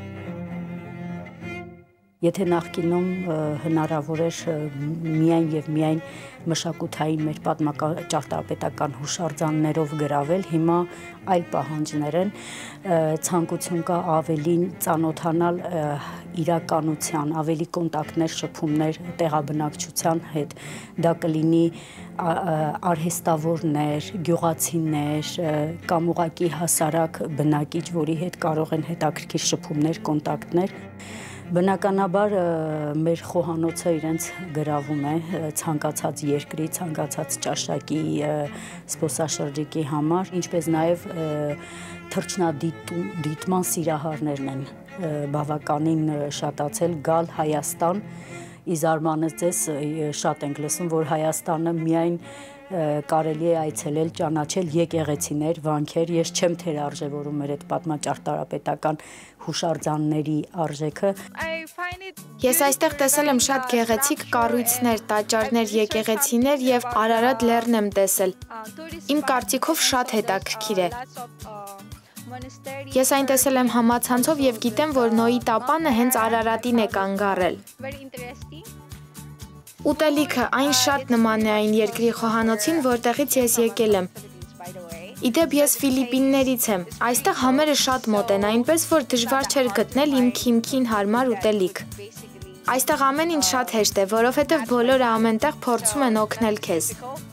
Եթե նախկինում հնարավոր էր միայն եւ միայն մշակութային մեր ճարտարապետական հուշարձաններով գրավել, հիմա այլ պահանջներ են, ցանկություն կա ավելին ծանոթանալ իրականության, ավելի կոնտակտներ, շփումներ տեղաբնակչության հետ, դա կլինի արհեստավորներ, գյուղացիներ կամ ուղղակի հասարակ բնակիչ, որի հետ կարող են հետաքրքիր շփումներ, կոնտակտներ Բնականաբար մեր խոհանոցը իրենց գրավում է ցանկացած երկրի, ցանկացած ճաշակի, զբոսաշրջիկի համար, ինչպես նաև թռչնադիտման սիրահարներն են բավականին շատացել գալ Հայաստան։ Ի զարմանս ձեզ շատ ենք լսում, որ Հայաստանը միայն կարելի է այցելել, ճանաչել եկեղեցիներ, վանքեր։ Ես չեմ թերարժևորում մեր այդ պատմաճարտարապետական հուշարձանների արժեքը։ Ես այստեղ տեսել եմ շատ գեղեցիկ կառույցներ, տաճարներ, եկեղեցիներ եւ Արարատ լեռն եմ տեսել։ Իմ կարծիքով շատ հետաքրքիր է։ Ես այն տեսել եմ համացանցով եւ գիտեմ, որ Նոյի տապանը հենց Արարատին է կանգառել։ Ուտելիքը այն շատ նման է այն երկրի խոհանոցին, որտեղից ես եկել եմ։ Իդեպ ես Ֆիլիպիններից եմ։ Այստեղ համերը շատ մոտ են, այնպես որ դժվար չէր գտնել իմ քիմքին հարմար ուտելիք։ Այստեղ ամեն ինչ շատ հեշտ է, որովհետև բոլորը ամենտեղ փորձում են օգնել քեզ։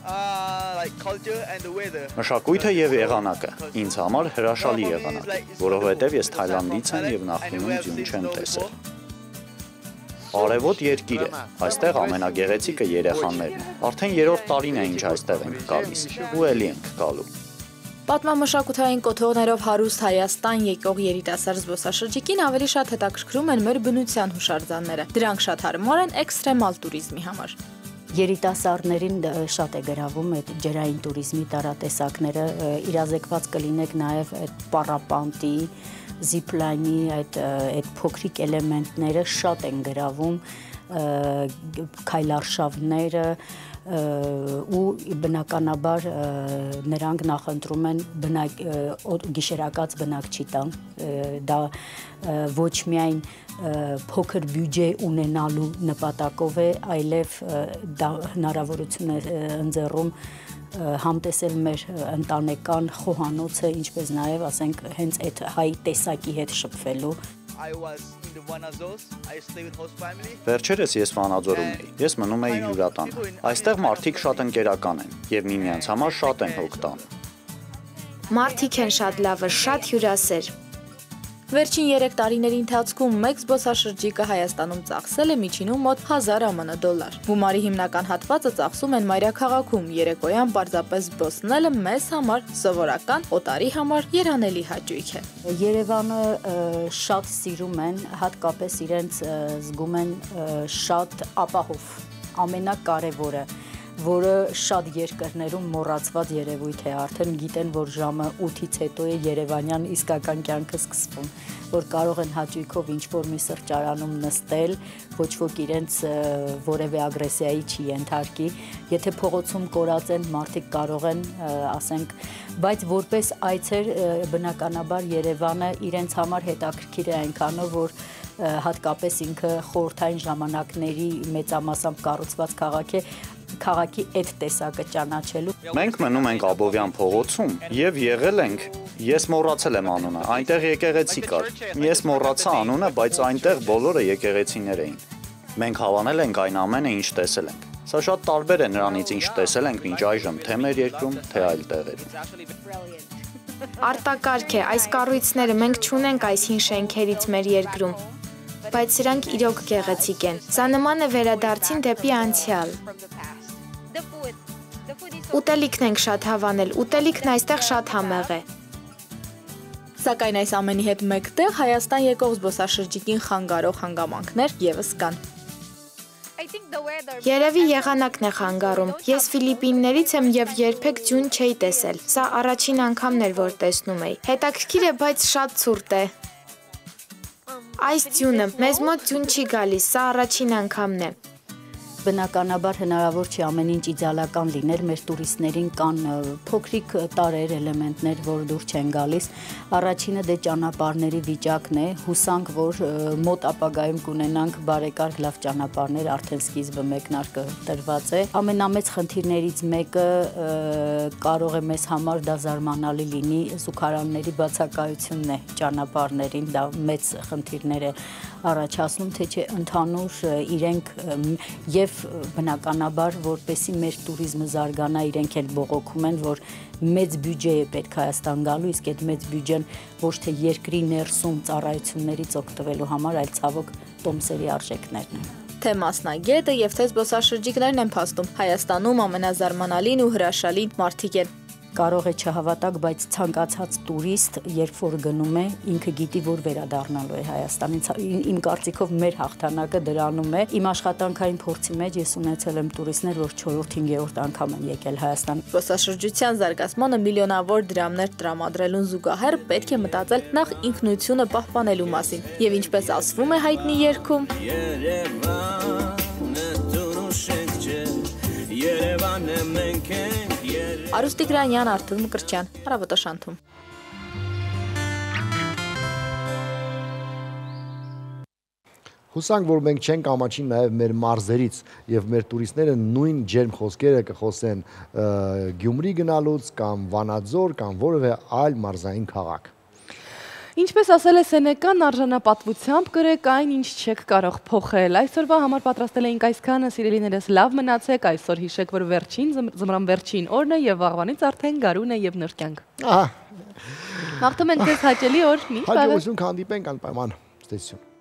Մշակույթը եւ եղանակը ինձ համար հրաշալի եղանակ է, որովհետև ես Թայլանդից եմ եւ նախկինում ձյուն չեմ տեսել։ Արևոտ երկիր է, այստեղ ամենագեղեցիկը երեխաներն են։ Արդեն 3-րդ տարին է ինչ այստեղ ենք գալիս, ու էլի ենք գալու։ Պատմամշակութային կոթողներով հարուստ Հայաստան եկող երիտասարդ զբոսաշրջիկին ավելի շատ հետաքրքրում են մեր բնության հուշարձանները։ Դրանք շատ հարմար են էքստրեմալ տուրիզմի համար։ Երիտասարդներին շատ է գրավում այդ ջրային տուրիզմի տարատեսակները, իրազեկված կլինեք նաև այդ պարապանտի, զիպլայնի այդ փոքրիկ էլեմենտները շատ են գրավում, քայլարշավները ու բնականաբար նրանք նախընտրում են գիշերակաց բնակչի տան, դա ոչ միայն փոքր բյուջե ունենալու նպատակով է, այլև դա հնարավորություն է ընձեռում համտեսել մեր ընտանեկան խոհանոցը, ինչպես նաև ասենք հենց այդ հայ տեսակի հետ շփվելու։ Վերջերս ես Վանաձորում էի, ես մնում էի հյուրատանը։ Այստեղ մարդիկ շատ ընկերական են և միմյանց համար շատ են հոգ տանում։ Մարդիկ են շատ լավը, շատ հյուրասեր։ Վերջին 3 տարիների ընթացքում մեկ զբոսաշրջիկը Հայաստանում ծախսել է միջինում մոտ 1000 ԱՄՆ դոլար։ Գումարի հիմնական հատվածը ծախսում են մայրաքաղաքում, երեկոյան պարզապես զբոսնելը մեզ համար սովորական, օտարի համար երանելի հաճույք է։ Երևանը շատ սիրում են, հատկապես իրենց զգում են շատ ապահով, ամենակարևորը, որը շատ երկրներում մոռացված երևույթ է, արդեն գիտեն, որ ժամը 8-ից հետո է երևանյան իսկական կյանքը սկսվում, որ կարող են հաճույքով ինչ-որ մի սրճարանում նստել, ոչ ոք իրենց որևէ ագրեսիայի չի ենթարկի, եթե փողոցում կորած են, մարդիկ կարող են, ասենք, բայց որպես այցեր բնականաբար Երևանը իրենց համար հետաքրքիր է այնքանով, որ հատկապես ինքը խորհրդային ժամանակների մեծամասամբ կառուցված քաղաք է, քաղաքի այդ տեսակը ճանաչելու։ Մենք մնում ենք Աբովյան փողոցում եւ եղել ենք, ես մոռացել եմ անունը, այնտեղ եկեղեցի կար։ Ես մոռացա անունը, բայց այնտեղ բոլորը եկեղեցիներ էին։ Մենք հավանել ենք այն ամենը, ինչ տեսել ենք։ Սա շատ տարբեր է նրանից, ինչ տեսել ենք մինչ այժմ, թե մեր երկրում, թե այլ տեղերում։ Արտակարգ է, այս կառույցները մենք չունենք այս հին շենքերից մեր երկրում, բայց սրանք իրոք գեղեցիկ են։ Սա նման է վերադարձին դեպի անցյալ։ Ուտելիքն ենք շատ հավանել, ուտելիքն այստեղ շատ համեղ է։ Սակայն այս ամենի հետ մեկտեղ Հայաստան եկող զբոսաշրջիկին խանգարող հանգամանքներ եւս կան։ Երևի եղանակն է խանգարում։ Ես Ֆիլիպիններից եմ եւ երբեք ձյուն չէի տեսել։ Սա առաջին անգամն էր, որ տեսնում էի։ Հետաքրքիր է, բայց շատ ցուրտ է։ Այս ձյունը մեզ մոտ ձյուն չի գալիս, սա առաջին անգամն է։ Բնականաբար հնարավոր չի ամեն ինչ իդեալական լիներ, մեր տուրիստներին կան փոքրիկ տարեր, էլեմենտներ, որ դուր չեն գալիս։ Առաջինը դե ճանապարհների վիճակն է, հուսանք, որ մոտ ապագայում կունենանք բարեկարգ լավ ճանապարհներ, արդեն սկիզբը մեկնարկը տրված է։ Ամենամեծ խնդիրներից մեկը կարող է մեզ համար դա զարմանալի լինի, զուգարանների բացակայությունն է ճանապարհներին, դա մեծ խնդիրներ է առաջացնում, թե չէ ընդհանուր իրենք եւ բնականաբար որպեսի մեր туриզմը զարգանա, իրենք էլ բողոքում են, որ մեծ բյուջե է պետք Հայաստան գալու, իսկ այդ մեծ բյուջեն ոչ թե երկրի ներսում ծառայություններից օգտվելու համար, այլ ցավոք տոմսերի արժեքներն են։ Թե մասնագետը եւ թե զբոսաշրջիկներն են փաստում, Հայաստանում ամենազարմանալին ու հրաշալի մարդիկ են։ Կարող է չհավատակ, բայց ցանկացած տուրիստ, երբ որ գնում է, ինքը գիտի, որ վերադառնալու է Հայաստանից։ Իմ կարծիքով մեր հաղթանակը դրանում է։ Իմ աշխատանքային փորձի մեջ ես ունեցել եմ տուրիստներ, որ 4-5-րդ անգամ են եկել Հայաստան։ Զբոսաշրջության զարգացմանը միլիոնավոր դրամներ տրամադրելուն զուգահեռ պետք է մտածել նախ ինքնությունը պահպանելու մասին։ Եվ ինչպես ասվում է հայտնի երգում, Արուս Տիգրանյան, Արթուր Մկրտչյան, Առավոտաշանթում։ Հուսանք, որ մենք չենք ամաչին նաև մեր մարզերից եւ մեր տուրիստները նույն ջերմ խոսքերը կխոսեն Գյումրի գնալուց կամ Վանաձոր կամ որևէ այլ մարզային քաղաք։ Ինչպես ասել է Սենեկան, արժանապատվությամբ կրեք այն, ինչ չեք կարող փոխել։ Այսօրվա համար պատրաստել էինք այսքանը, սիրելիներս, լավ մնացեք, այսօր հիշեք, որ ձմռան վերջին օրն է եւ վաղվանից արդեն գարուն է եւ նոր կյանք։ Մաղթում ենք ձեզ հաճելի օր, մինչ բարև։ Հաջողություն, հանդիպենք անպայման։ Ցտեսություն։